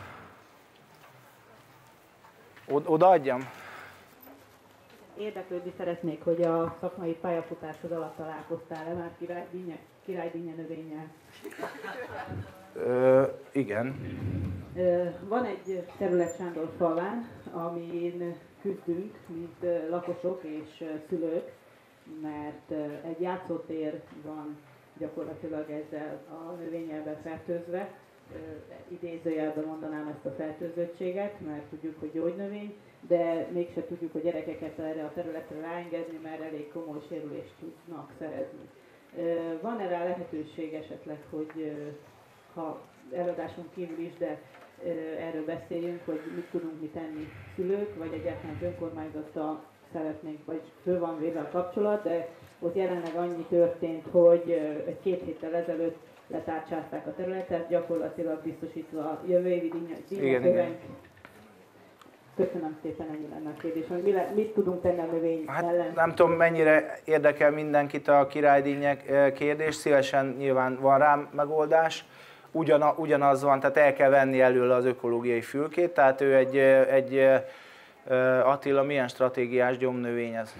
S2: Odaadjam?
S3: Érdeklődni szeretnék, hogy a szakmai pályafutásod alatt találkoztál-e már királydínnye növényel?
S2: Igen.
S3: Van egy terület Sándorfalván, amin küzdünk, mint lakosok és szülők, mert egy játszótér van gyakorlatilag ezzel a növényelben fertőzve. Idézőjelben mondanám ezt a fertőzöttséget, mert tudjuk, hogy gyógynövény, de mégse tudjuk a gyerekeket erre a területre ráengedni, mert elég komoly sérülést tudnak szerezni. Van-e rá lehetőség esetleg, hogy ha előadáson kívül is, de erről beszéljünk, hogy mit tudunk mi tenni szülők, vagy egyáltalán az önkormányzattal szeretnénk, vagy föl van véve a kapcsolat, de ott jelenleg annyi történt, hogy egy-két héttel ezelőtt letárcsázták a területet, gyakorlatilag biztosítva a jövő évi díjnyakövenk. Köszönöm szépen, ennyi lenne a kérdés. Mit tudunk tenni a növény ellen?
S2: Nem tudom, mennyire érdekel mindenkit a királydínyek kérdés, szívesen nyilván van rá megoldás. Ugyanaz van, tehát el kell venni előle az ökológiai fülkét, tehát ő egy Attila, milyen stratégiás gyomnövény ez?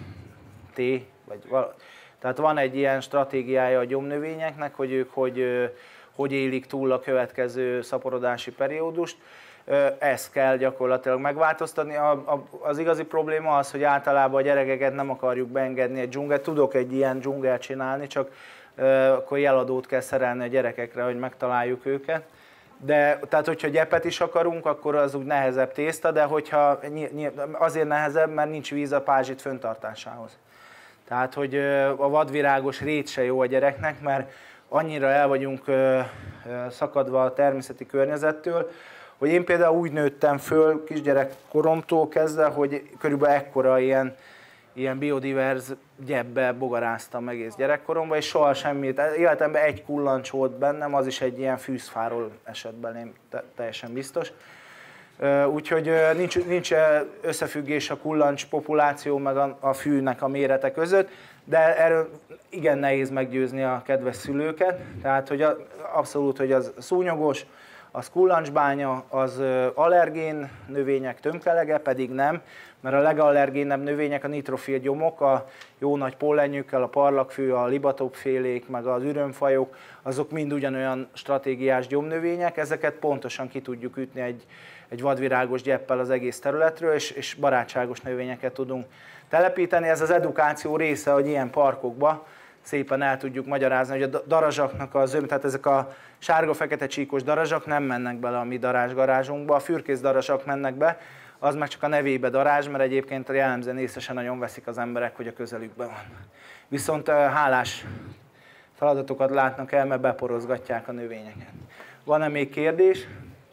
S2: Tehát van egy ilyen stratégiája a gyomnövényeknek, hogy ők hogy élik túl a következő szaporodási periódust. Ezt kell gyakorlatilag megváltoztatni. Az igazi probléma az, hogy általában a gyerekeket nem akarjuk beengedni egy dzsungelt. Tudok egy ilyen dzsungelt csinálni, csak akkor jeladót kell szerelni a gyerekekre, hogy megtaláljuk őket. De, tehát, hogyha gyepet is akarunk, akkor az úgy nehezebb tészta, de hogyha, azért nehezebb, mert nincs víz a pázsit föntartásához. Tehát, hogy a vadvirágos rét se jó a gyereknek, mert annyira el vagyunk szakadva a természeti környezettől, hogy én például úgy nőttem föl kisgyerekkoromtól kezdve, hogy körülbelül ekkora ilyen biodiverz gyepbe bogaráztam egész gyerekkoromban, és soha semmit, életemben egy kullancs volt bennem, az is egy ilyen fűzfáról esett belém, teljesen biztos. Úgyhogy nincs összefüggés a kullancs populáció meg a fűnek a mérete között, de erről igen nehéz meggyőzni a kedves szülőket, tehát hogy abszolút, hogy az szúnyogos, az kullancsbánya, az allergén növények tömkelege, pedig nem, mert a legallergénebb növények a nitrofil gyomok, a jó nagy pollenjükkel, a parlagfű, a libatopfélék, meg az ürömfajok, azok mind ugyanolyan stratégiás gyomnövények, ezeket pontosan ki tudjuk ütni egy vadvirágos gyeppel az egész területről, és barátságos növényeket tudunk telepíteni. Ez az edukáció része, hogy ilyen parkokba szépen el tudjuk magyarázni, hogy a darazsaknak tehát ezek a sárga-fekete csíkos darazsak nem mennek bele a mi darázsgarázsunkba, a fürkész darazsak mennek be, az meg csak a nevébe darázs, mert egyébként jellemzően észre se nagyon veszik az emberek, hogy a közelükben van. Viszont hálás feladatokat látnak el, mert beporozgatják a növényeket. Van-e még kérdés?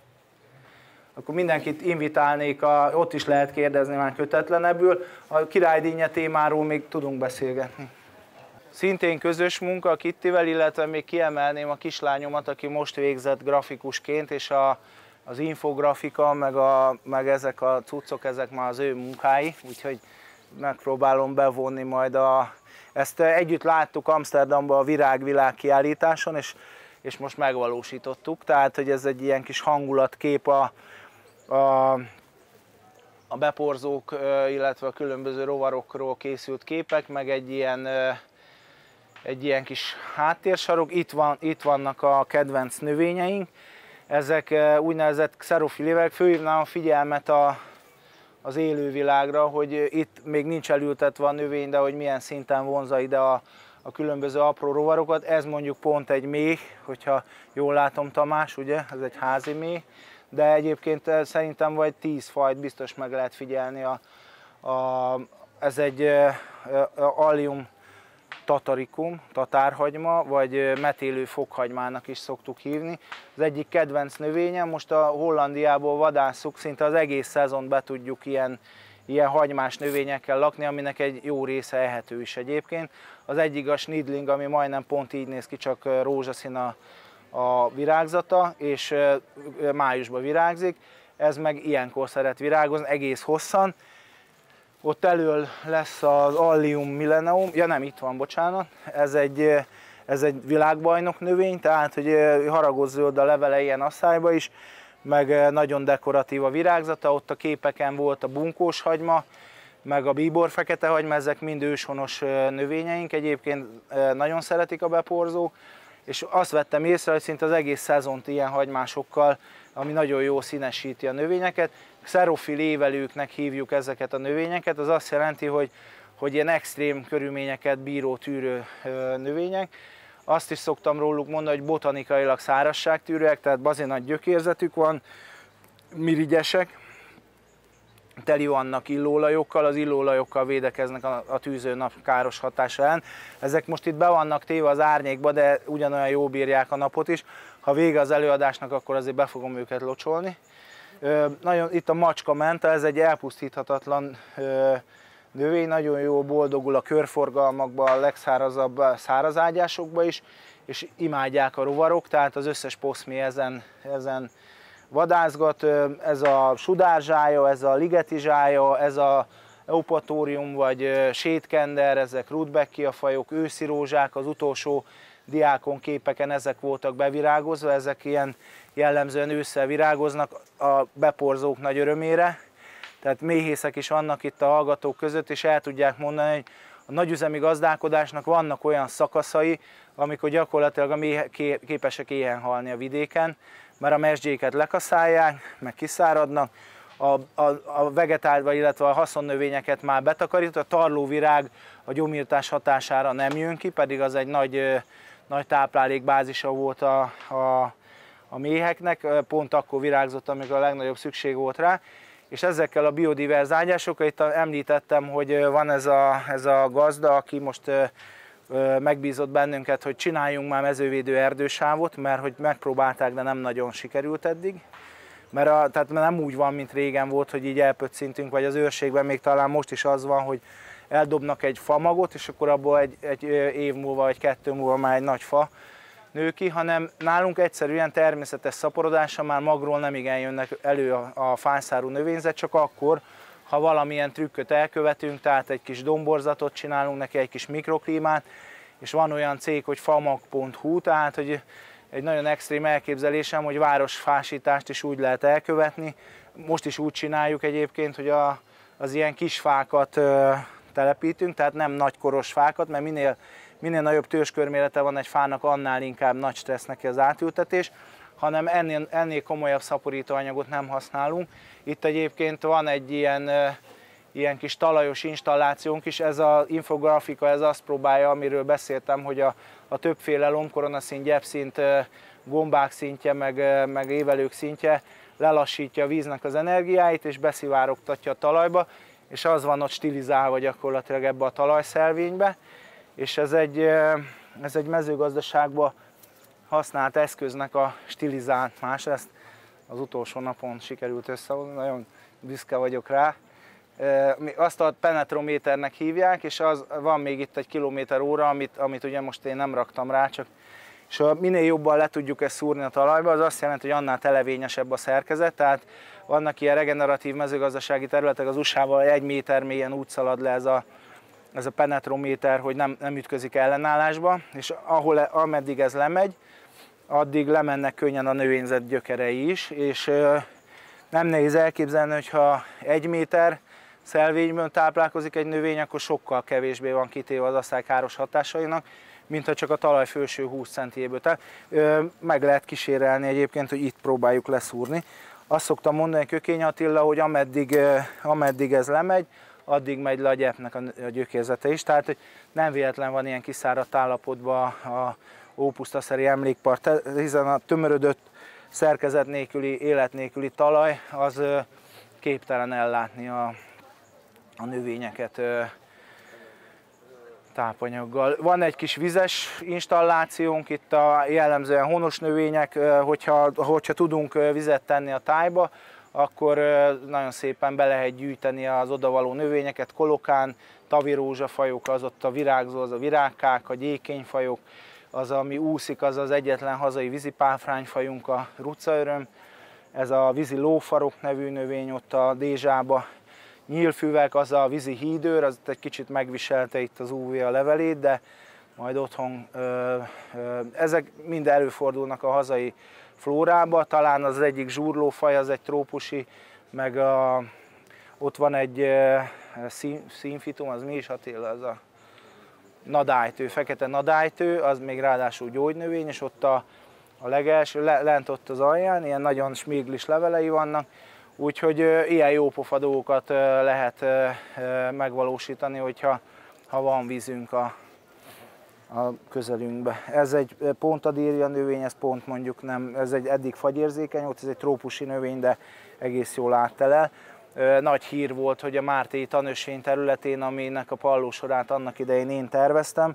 S2: Akkor mindenkit invitálnék, ott is lehet kérdezni már kötetlenebbül. A királydínnye témáról még tudunk beszélgetni. Szintén közös munka a Kittivel, illetve még kiemelném a kislányomat, aki most végzett grafikusként, és az infografika, meg ezek a cuccok, ezek már az ő munkái, úgyhogy megpróbálom bevonni majd ezt együtt láttuk Amsterdamban a virágvilág kiállításon, és és most megvalósítottuk. Tehát, hogy ez egy ilyen kis hangulatkép a beporzók, illetve a különböző rovarokról készült képek, meg egy ilyen kis háttérsarok. Itt vannak a kedvenc növényeink. Ezek úgynevezett xerofilévek. Fölhívnám a figyelmet az élővilágra, hogy itt még nincs elültetve a növény, de hogy milyen szinten vonzza ide a különböző apró rovarokat. Ez mondjuk pont egy méh, hogyha jól látom, Tamás, ugye? Ez egy házi méh, de egyébként szerintem vagy 10 fajt biztos meg lehet figyelni. Ez egy Allium tataricum, tatárhagyma, vagy metélő fokhagymának is szoktuk hívni. Az egyik kedvenc növényem, most a Hollandiából vadásszuk, szinte az egész szezon be tudjuk ilyen hagymás növényekkel lakni, aminek egy jó része ehető is egyébként. Az egyik a Schnidling, ami majdnem pont így néz ki, csak rózsaszín a virágzata, és májusban virágzik. Ez meg ilyenkor szeret virágozni, egész hosszan. Ott elől lesz az Allium millennium, ja nem, itt van, bocsánat, ez egy világbajnok növény, tehát hogy haragozzöld a levele ilyen asszályba is, meg nagyon dekoratív a virágzata. Ott a képeken volt a bunkós hagyma, meg a bíbor fekete hagyma, ezek mind őshonos növényeink, egyébként nagyon szeretik a beporzók, és azt vettem észre, hogy szinte az egész szezont ilyen hagymásokkal, ami nagyon jól színesíti a növényeket. Xerofil évelőknek hívjuk ezeket a növényeket, az azt jelenti, hogy ilyen extrém körülményeket bíró, tűrő növények. Azt is szoktam róluk mondani, hogy botanikailag szárazságtűrőek, tehát bazin nagy gyökérzetük van, mirigyesek, teli vannak illóolajokkal, az illóolajokkal védekeznek a tűző nap káros hatása ellen. Ezek most itt be vannak téve az árnyékba, de ugyanolyan jó bírják a napot is. Ha vége az előadásnak, akkor azért be fogom őket locsolni. Itt a macska menta, ez egy elpusztíthatatlan növény, nagyon jó boldogul a körforgalmakban, a legszárazabb szárazágyásokban is, és imádják a rovarok, tehát az összes poszmi ezen vadászgat. Ez a sudárzsája, ez a ligeti zsája, ez a eupatorium vagy sétkender, ezek rudbeckia fajok, őszi rózsák, az utolsó diákon képeken ezek voltak bevirágozva, ezek ilyen jellemzően ősszel virágoznak a beporzók nagy örömére. Tehát méhészek is vannak itt a hallgatók között, és el tudják mondani, hogy a nagyüzemi gazdálkodásnak vannak olyan szakaszai, amikor gyakorlatilag a méhek képesek éhen halni a vidéken, mert a mesdjéket lekaszálják, meg kiszáradnak, a vegetálva, illetve a haszonnövényeket már betakarít, a tarlóvirág a gyomírtás hatására nem jön ki, pedig az egy nagy táplálékbázisa volt a méheknek, pont akkor virágzott, amikor a legnagyobb szükség volt rá. És ezekkel a biodiverz ágyásokkal, itt említettem, hogy van ez a gazda, aki most megbízott bennünket, hogy csináljunk már mezővédő erdősávot, mert hogy megpróbálták, de nem nagyon sikerült eddig. Tehát nem úgy van, mint régen volt, hogy így elpöccintünk, vagy az őrségben még talán most is az van, hogy eldobnak egy famagot, és akkor abból egy év múlva, vagy 2 múlva már egy nagy fa nő ki, hanem nálunk egyszerűen természetes szaporodással már magról nem igen jönnek elő a fányszárú növényzet, csak akkor, ha valamilyen trükköt elkövetünk, tehát egy kis domborzatot csinálunk neki, egy kis mikroklímát, és van olyan cég, hogy famag.hu, tehát hogy egy nagyon extrém elképzelésem, hogy városfásítást is úgy lehet elkövetni. Most is úgy csináljuk egyébként, hogy az ilyen kis fákat telepítünk, tehát nem nagykoros fákat, mert minél nagyobb törzskörmérete van egy fának, annál inkább nagy stressz neki az átültetés, hanem ennél komolyabb szaporítóanyagot nem használunk. Itt egyébként van egy ilyen kis talajos installációnk is, ez az infografika, ez azt próbálja, amiről beszéltem, hogy a többféle lombkoronaszint, gyepszint, gombák szintje, meg évelők szintje lelassítja a víznek az energiáit, és beszivárogtatja a talajba, és az van ott stilizálva gyakorlatilag ebbe a talajszelvénybe, és ez egy mezőgazdaságban használt eszköznek a stilizált más, ezt az utolsó napon sikerült összehozni, nagyon büszke vagyok rá. Azt a penetrométernek hívják, és van még itt egy kilométer-óra, amit ugye most én nem raktam rá, és minél jobban le tudjuk ezt szúrni a talajba, az azt jelenti, hogy annál televényesebb a szerkezet, tehát vannak ilyen regeneratív mezőgazdasági területek az USA-val, 1 méter mélyen úgy szalad le ez a penetrométer, hogy nem ütközik ellenállásba, és ameddig ez lemegy, addig lemennek könnyen a növényzet gyökerei is, és nem nehéz elképzelni, hogyha 1 méter szelvényből táplálkozik egy növény, akkor sokkal kevésbé van kitéve az asztálykáros hatásainak, mint ha csak a talaj felső 20 centjéből. Tehát meg lehet kísérelni egyébként, hogy itt próbáljuk leszúrni. Azt szoktam mondani Kökény Attila, hogy ameddig ez lemegy, addig megy le a gyepnek a gyökérzete is. Tehát hogy nem véletlen van ilyen kiszáradt állapotban a ópusztaszeri emlékpark, hiszen a tömörödött szerkezet nélküli, élet nélküli talaj az képtelen ellátni a növényeket tápanyaggal. Van egy kis vizes installációnk, itt jellemzően honos növények, hogyha tudunk vizet tenni a tájba, akkor nagyon szépen be lehet gyűjteni az odavaló növényeket, kolokán, tavirózsafajok, az ott a virágzó, az a virágkák, a gyékényfajok, az, ami úszik, az az egyetlen hazai vízipáfrányfajunk, a rucaöröm, ez a vízi lófarok nevű növény ott a Dézsába, nyílfüvek, az a vízi hídőr, az egy kicsit megviselte itt az UV a levelét, de majd otthon ezek mind előfordulnak a hazai flórába, talán az egyik zsurlófaj, az egy trópusi, meg ott van egy színfitum, az mi is, Attila, az a nadálytő, fekete nadálytő, az még ráadásul gyógynövény, és ott a legelső, lent ott az alján, ilyen nagyon smiglis levelei vannak, úgyhogy ilyen jópofa dolgokat lehet megvalósítani, hogyha van vízünk a közelünkbe. Ez egy pontadírja növény, ez pont mondjuk nem, ez egy eddig fagyérzékeny volt, ez egy trópusi növény, de egész jól áttelel. Nagy hír volt, hogy a Mártéi Tanösvény területén, aminek a pallósorát annak idején én terveztem,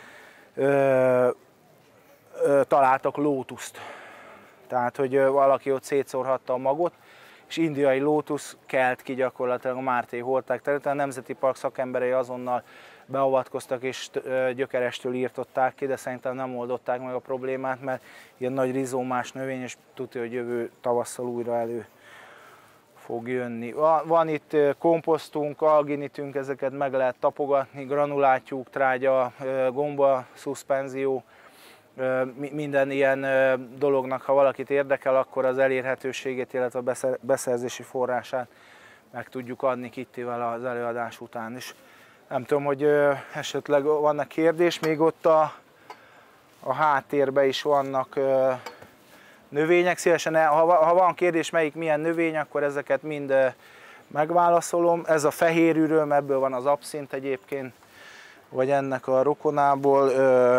S2: találtak lótuszt. Tehát, hogy valaki ott szétszórhatta a magot, és indiai lótusz kelt ki gyakorlatilag a Mártéi holták területen. A Nemzeti Park szakemberei azonnal beavatkoztak és gyökerestől írtották ki, de szerintem nem oldották meg a problémát, mert ilyen nagy rizómás növény, és tudja, hogy jövő tavasszal újra elő fog jönni. Van itt komposztunk, alginitünk, ezeket meg lehet tapogatni, granuláttyúk, trágya, gomba, szuszpenzió, minden ilyen dolognak, ha valakit érdekel, akkor az elérhetőségét, illetve a beszerzési forrását meg tudjuk adni Kittivel az előadás után is. Nem tudom, hogy esetleg vannak kérdés, még ott a háttérben is vannak növények. Szívesen, ha van kérdés, melyik milyen növény, akkor ezeket mind megválaszolom. Ez a fehérüröm, ebből van az abszint egyébként, vagy ennek a rokonából.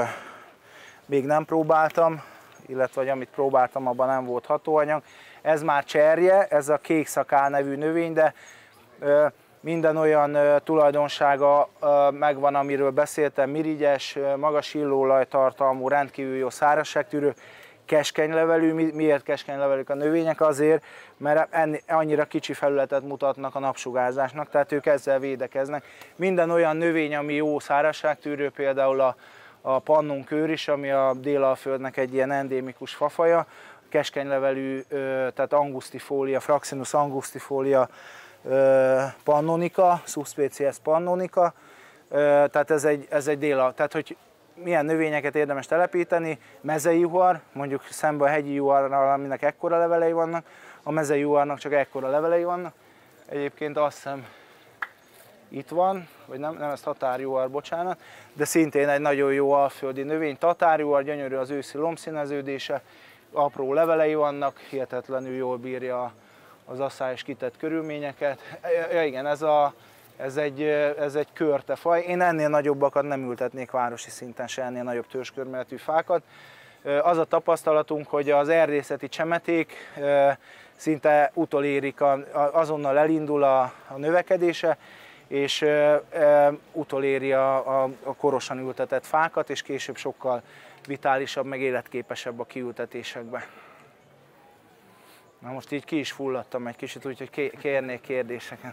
S2: Még nem próbáltam, illetve hogy amit próbáltam, abban nem volt hatóanyag. Ez már cserje, ez a kékszakál nevű növény, de minden olyan tulajdonsága megvan, amiről beszéltem, mirigyes, magas illóolajtartalmú, rendkívül jó szárazságtűrő, keskeny levelű. Miért keskeny levelük a növények? Azért, mert annyira kicsi felületet mutatnak a napsugárzásnak, tehát ők ezzel védekeznek. Minden olyan növény, ami jó szárazságtűrő, például a pannonkőr is, ami a Délalföldnek egy ilyen endémikus fafaja, keskenylevelű, tehát angustifolia, Fraxinus angustifolia pannonica, subspecies pannonica, tehát ez egy tehát hogy milyen növényeket érdemes telepíteni, mezei juhar, mondjuk szemben a hegyi juharral, aminek ekkora levelei vannak, a mezei juharnak csak ekkora levelei vannak. Egyébként azt hiszem, itt van, vagy nem ez tatárjuhar, bocsánat, de szintén egy nagyon jó alföldi növény. Tatárjuhar, gyönyörű az őszi lombszíneződése, apró levelei vannak, hihetetlenül jól bírja az asszályos kitett körülményeket. Ja, igen, ez egy körtefaj. Én ennél nagyobbakat nem ültetnék városi szinten se, ennél nagyobb törzskörméretű fákat. Az a tapasztalatunk, hogy az erdészeti csemeték szinte utolérik, azonnal elindul a növekedése, és utoléri a korosan ültetett fákat, és később sokkal vitálisabb, meg életképesebb a kiültetésekben. Na most így ki is fulladtam egy kicsit, úgyhogy kérnék kérdéseket.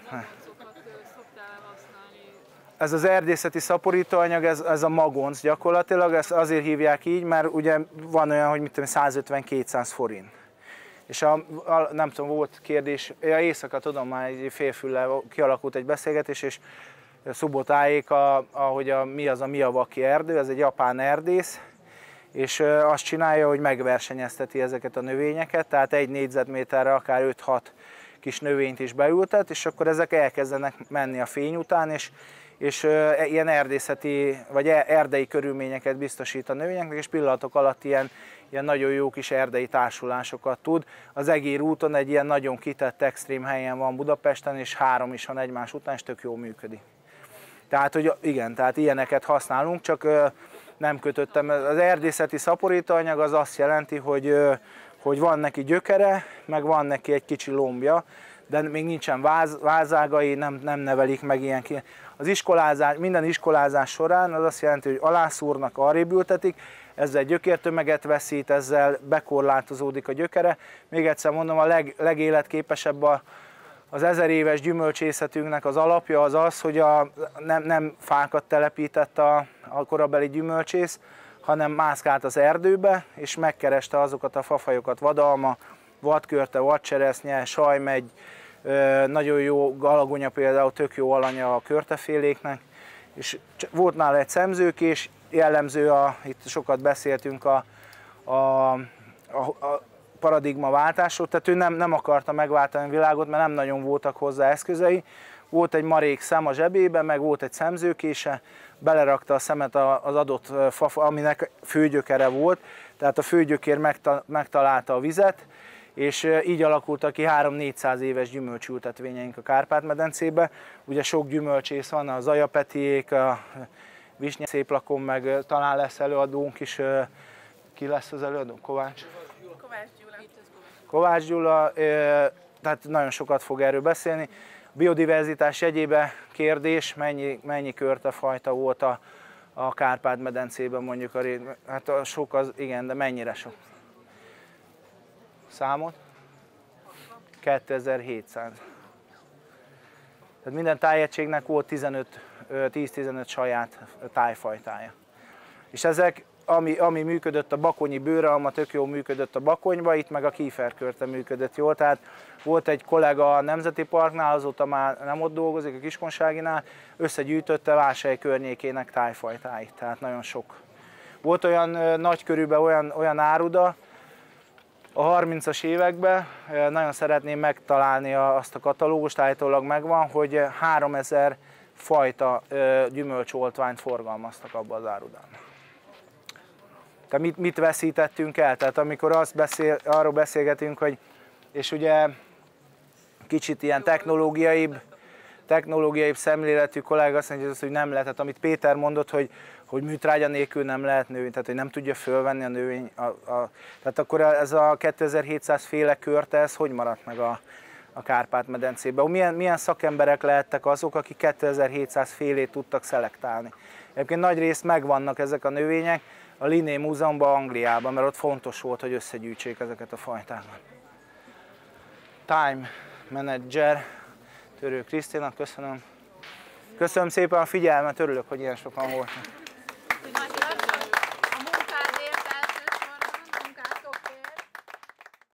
S2: Ez az erdészeti szaporítóanyag, ez a magonc gyakorlatilag, ezt azért hívják így, mert ugye van olyan, hogy 150-200 forint. És nem tudom, volt kérdés, éjszaka tudom, már egy félfüllel kialakult egy beszélgetés, és Szubotáék, ahogy mi az a Miyawaki erdő, ez egy japán erdész, és azt csinálja, hogy megversenyezteti ezeket a növényeket, tehát 1 négyzetméterre akár 5-6 kis növényt is beültet, és akkor ezek elkezdenek menni a fény után, és ilyen erdészeti vagy erdei körülményeket biztosít a növényeknek, és pillanatok alatt ilyen nagyon jó kis erdei társulásokat tud. Az Egér úton egy ilyen nagyon kitett extrém helyen van Budapesten, és 3 is van egymás után, és tök jól működik. Tehát, hogy igen, tehát ilyeneket használunk, csak nem kötöttem. Az erdészeti szaporítóanyag az azt jelenti, hogy van neki gyökere, meg van neki egy kicsi lombja, de még nincsen vázágai, nem nevelik meg ilyen ki. Az iskolázás, minden iskolázás során az azt jelenti, hogy alászúrnak, arrébb ültetik, ezzel gyökértömeget veszít, ezzel bekorlátozódik a gyökere. Még egyszer mondom, a legéletképesebb az 1000 éves gyümölcsészetünknek az alapja az az, hogy nem fákat telepített a korabeli gyümölcsész, hanem mászkált az erdőbe, és megkereste azokat a fafajokat, vadalma, vadkörte, vadcseresznye, sajmegy, nagyon jó galagonya például, tök jó alanya a körteféléknek, és volt nála egy szemzőkés, jellemző, itt sokat beszéltünk a paradigmaváltásról, tehát ő nem akarta megváltani a világot, mert nem nagyon voltak hozzá eszközei. Volt egy marék szem a zsebébe, meg volt egy szemzőkése, belerakta a szemet az adott fa, aminek főgyökere volt, tehát a főgyökér megtalálta a vizet, és így alakultak ki 300-400 éves gyümölcsültetvényeink a Kárpát-medencébe. Ugye sok gyümölcsész van, a Zajapetiék, a Visnye Széplakon, meg talán lesz előadónk is. Ki lesz az előadó? Kovács Gyula. Kovács Gyula, tehát nagyon sokat fog erről beszélni. Biodiverzitás jegyébe kérdés, mennyi körtefajta volt a Kárpát-medencében mondjuk hát sok az, igen, de mennyire sok? Számot? 2700. Tehát minden tájegységnek volt 10-15 saját tájfajtája. És ezek, ami működött a bakonyi bőralma, tök jól működött a Bakonyba, itt meg a kíferkörte működött jól. Tehát volt egy kollega a Nemzeti Parknál, azóta már nem ott dolgozik, a Kiskunságinál, összegyűjtötte Vásárhely környékének tájfajtáit, tehát nagyon sok. Volt olyan nagy körülben olyan áruda, a 30-as években, nagyon szeretném megtalálni azt a katalógust, állítólag megvan, hogy 3000 fajta gyümölcsoltványt forgalmaztak abban az árudában. Tehát mit veszítettünk el? Tehát amikor arról beszélgetünk, hogy, és ugye kicsit ilyen technológiaibb szemléletű kollega azt mondja, hogy nem lehet, tehát amit Péter mondott, hogy műtrágya nélkül nem lehet növény, tehát hogy nem tudja fölvenni a növény. Tehát akkor ez a 2700 féle körte, ez hogy maradt meg a Kárpát-medencében? Milyen szakemberek lehettek azok, akik 2700 félét tudtak szelektálni? Egyébként nagy részt megvannak ezek a növények a Linné Múzeumban, Angliában, mert ott fontos volt, hogy összegyűjtsék ezeket a fajtákat. Time Manager, Törő Krisztina, köszönöm. Köszönöm szépen a figyelmet, örülök, hogy ilyen sokan voltak.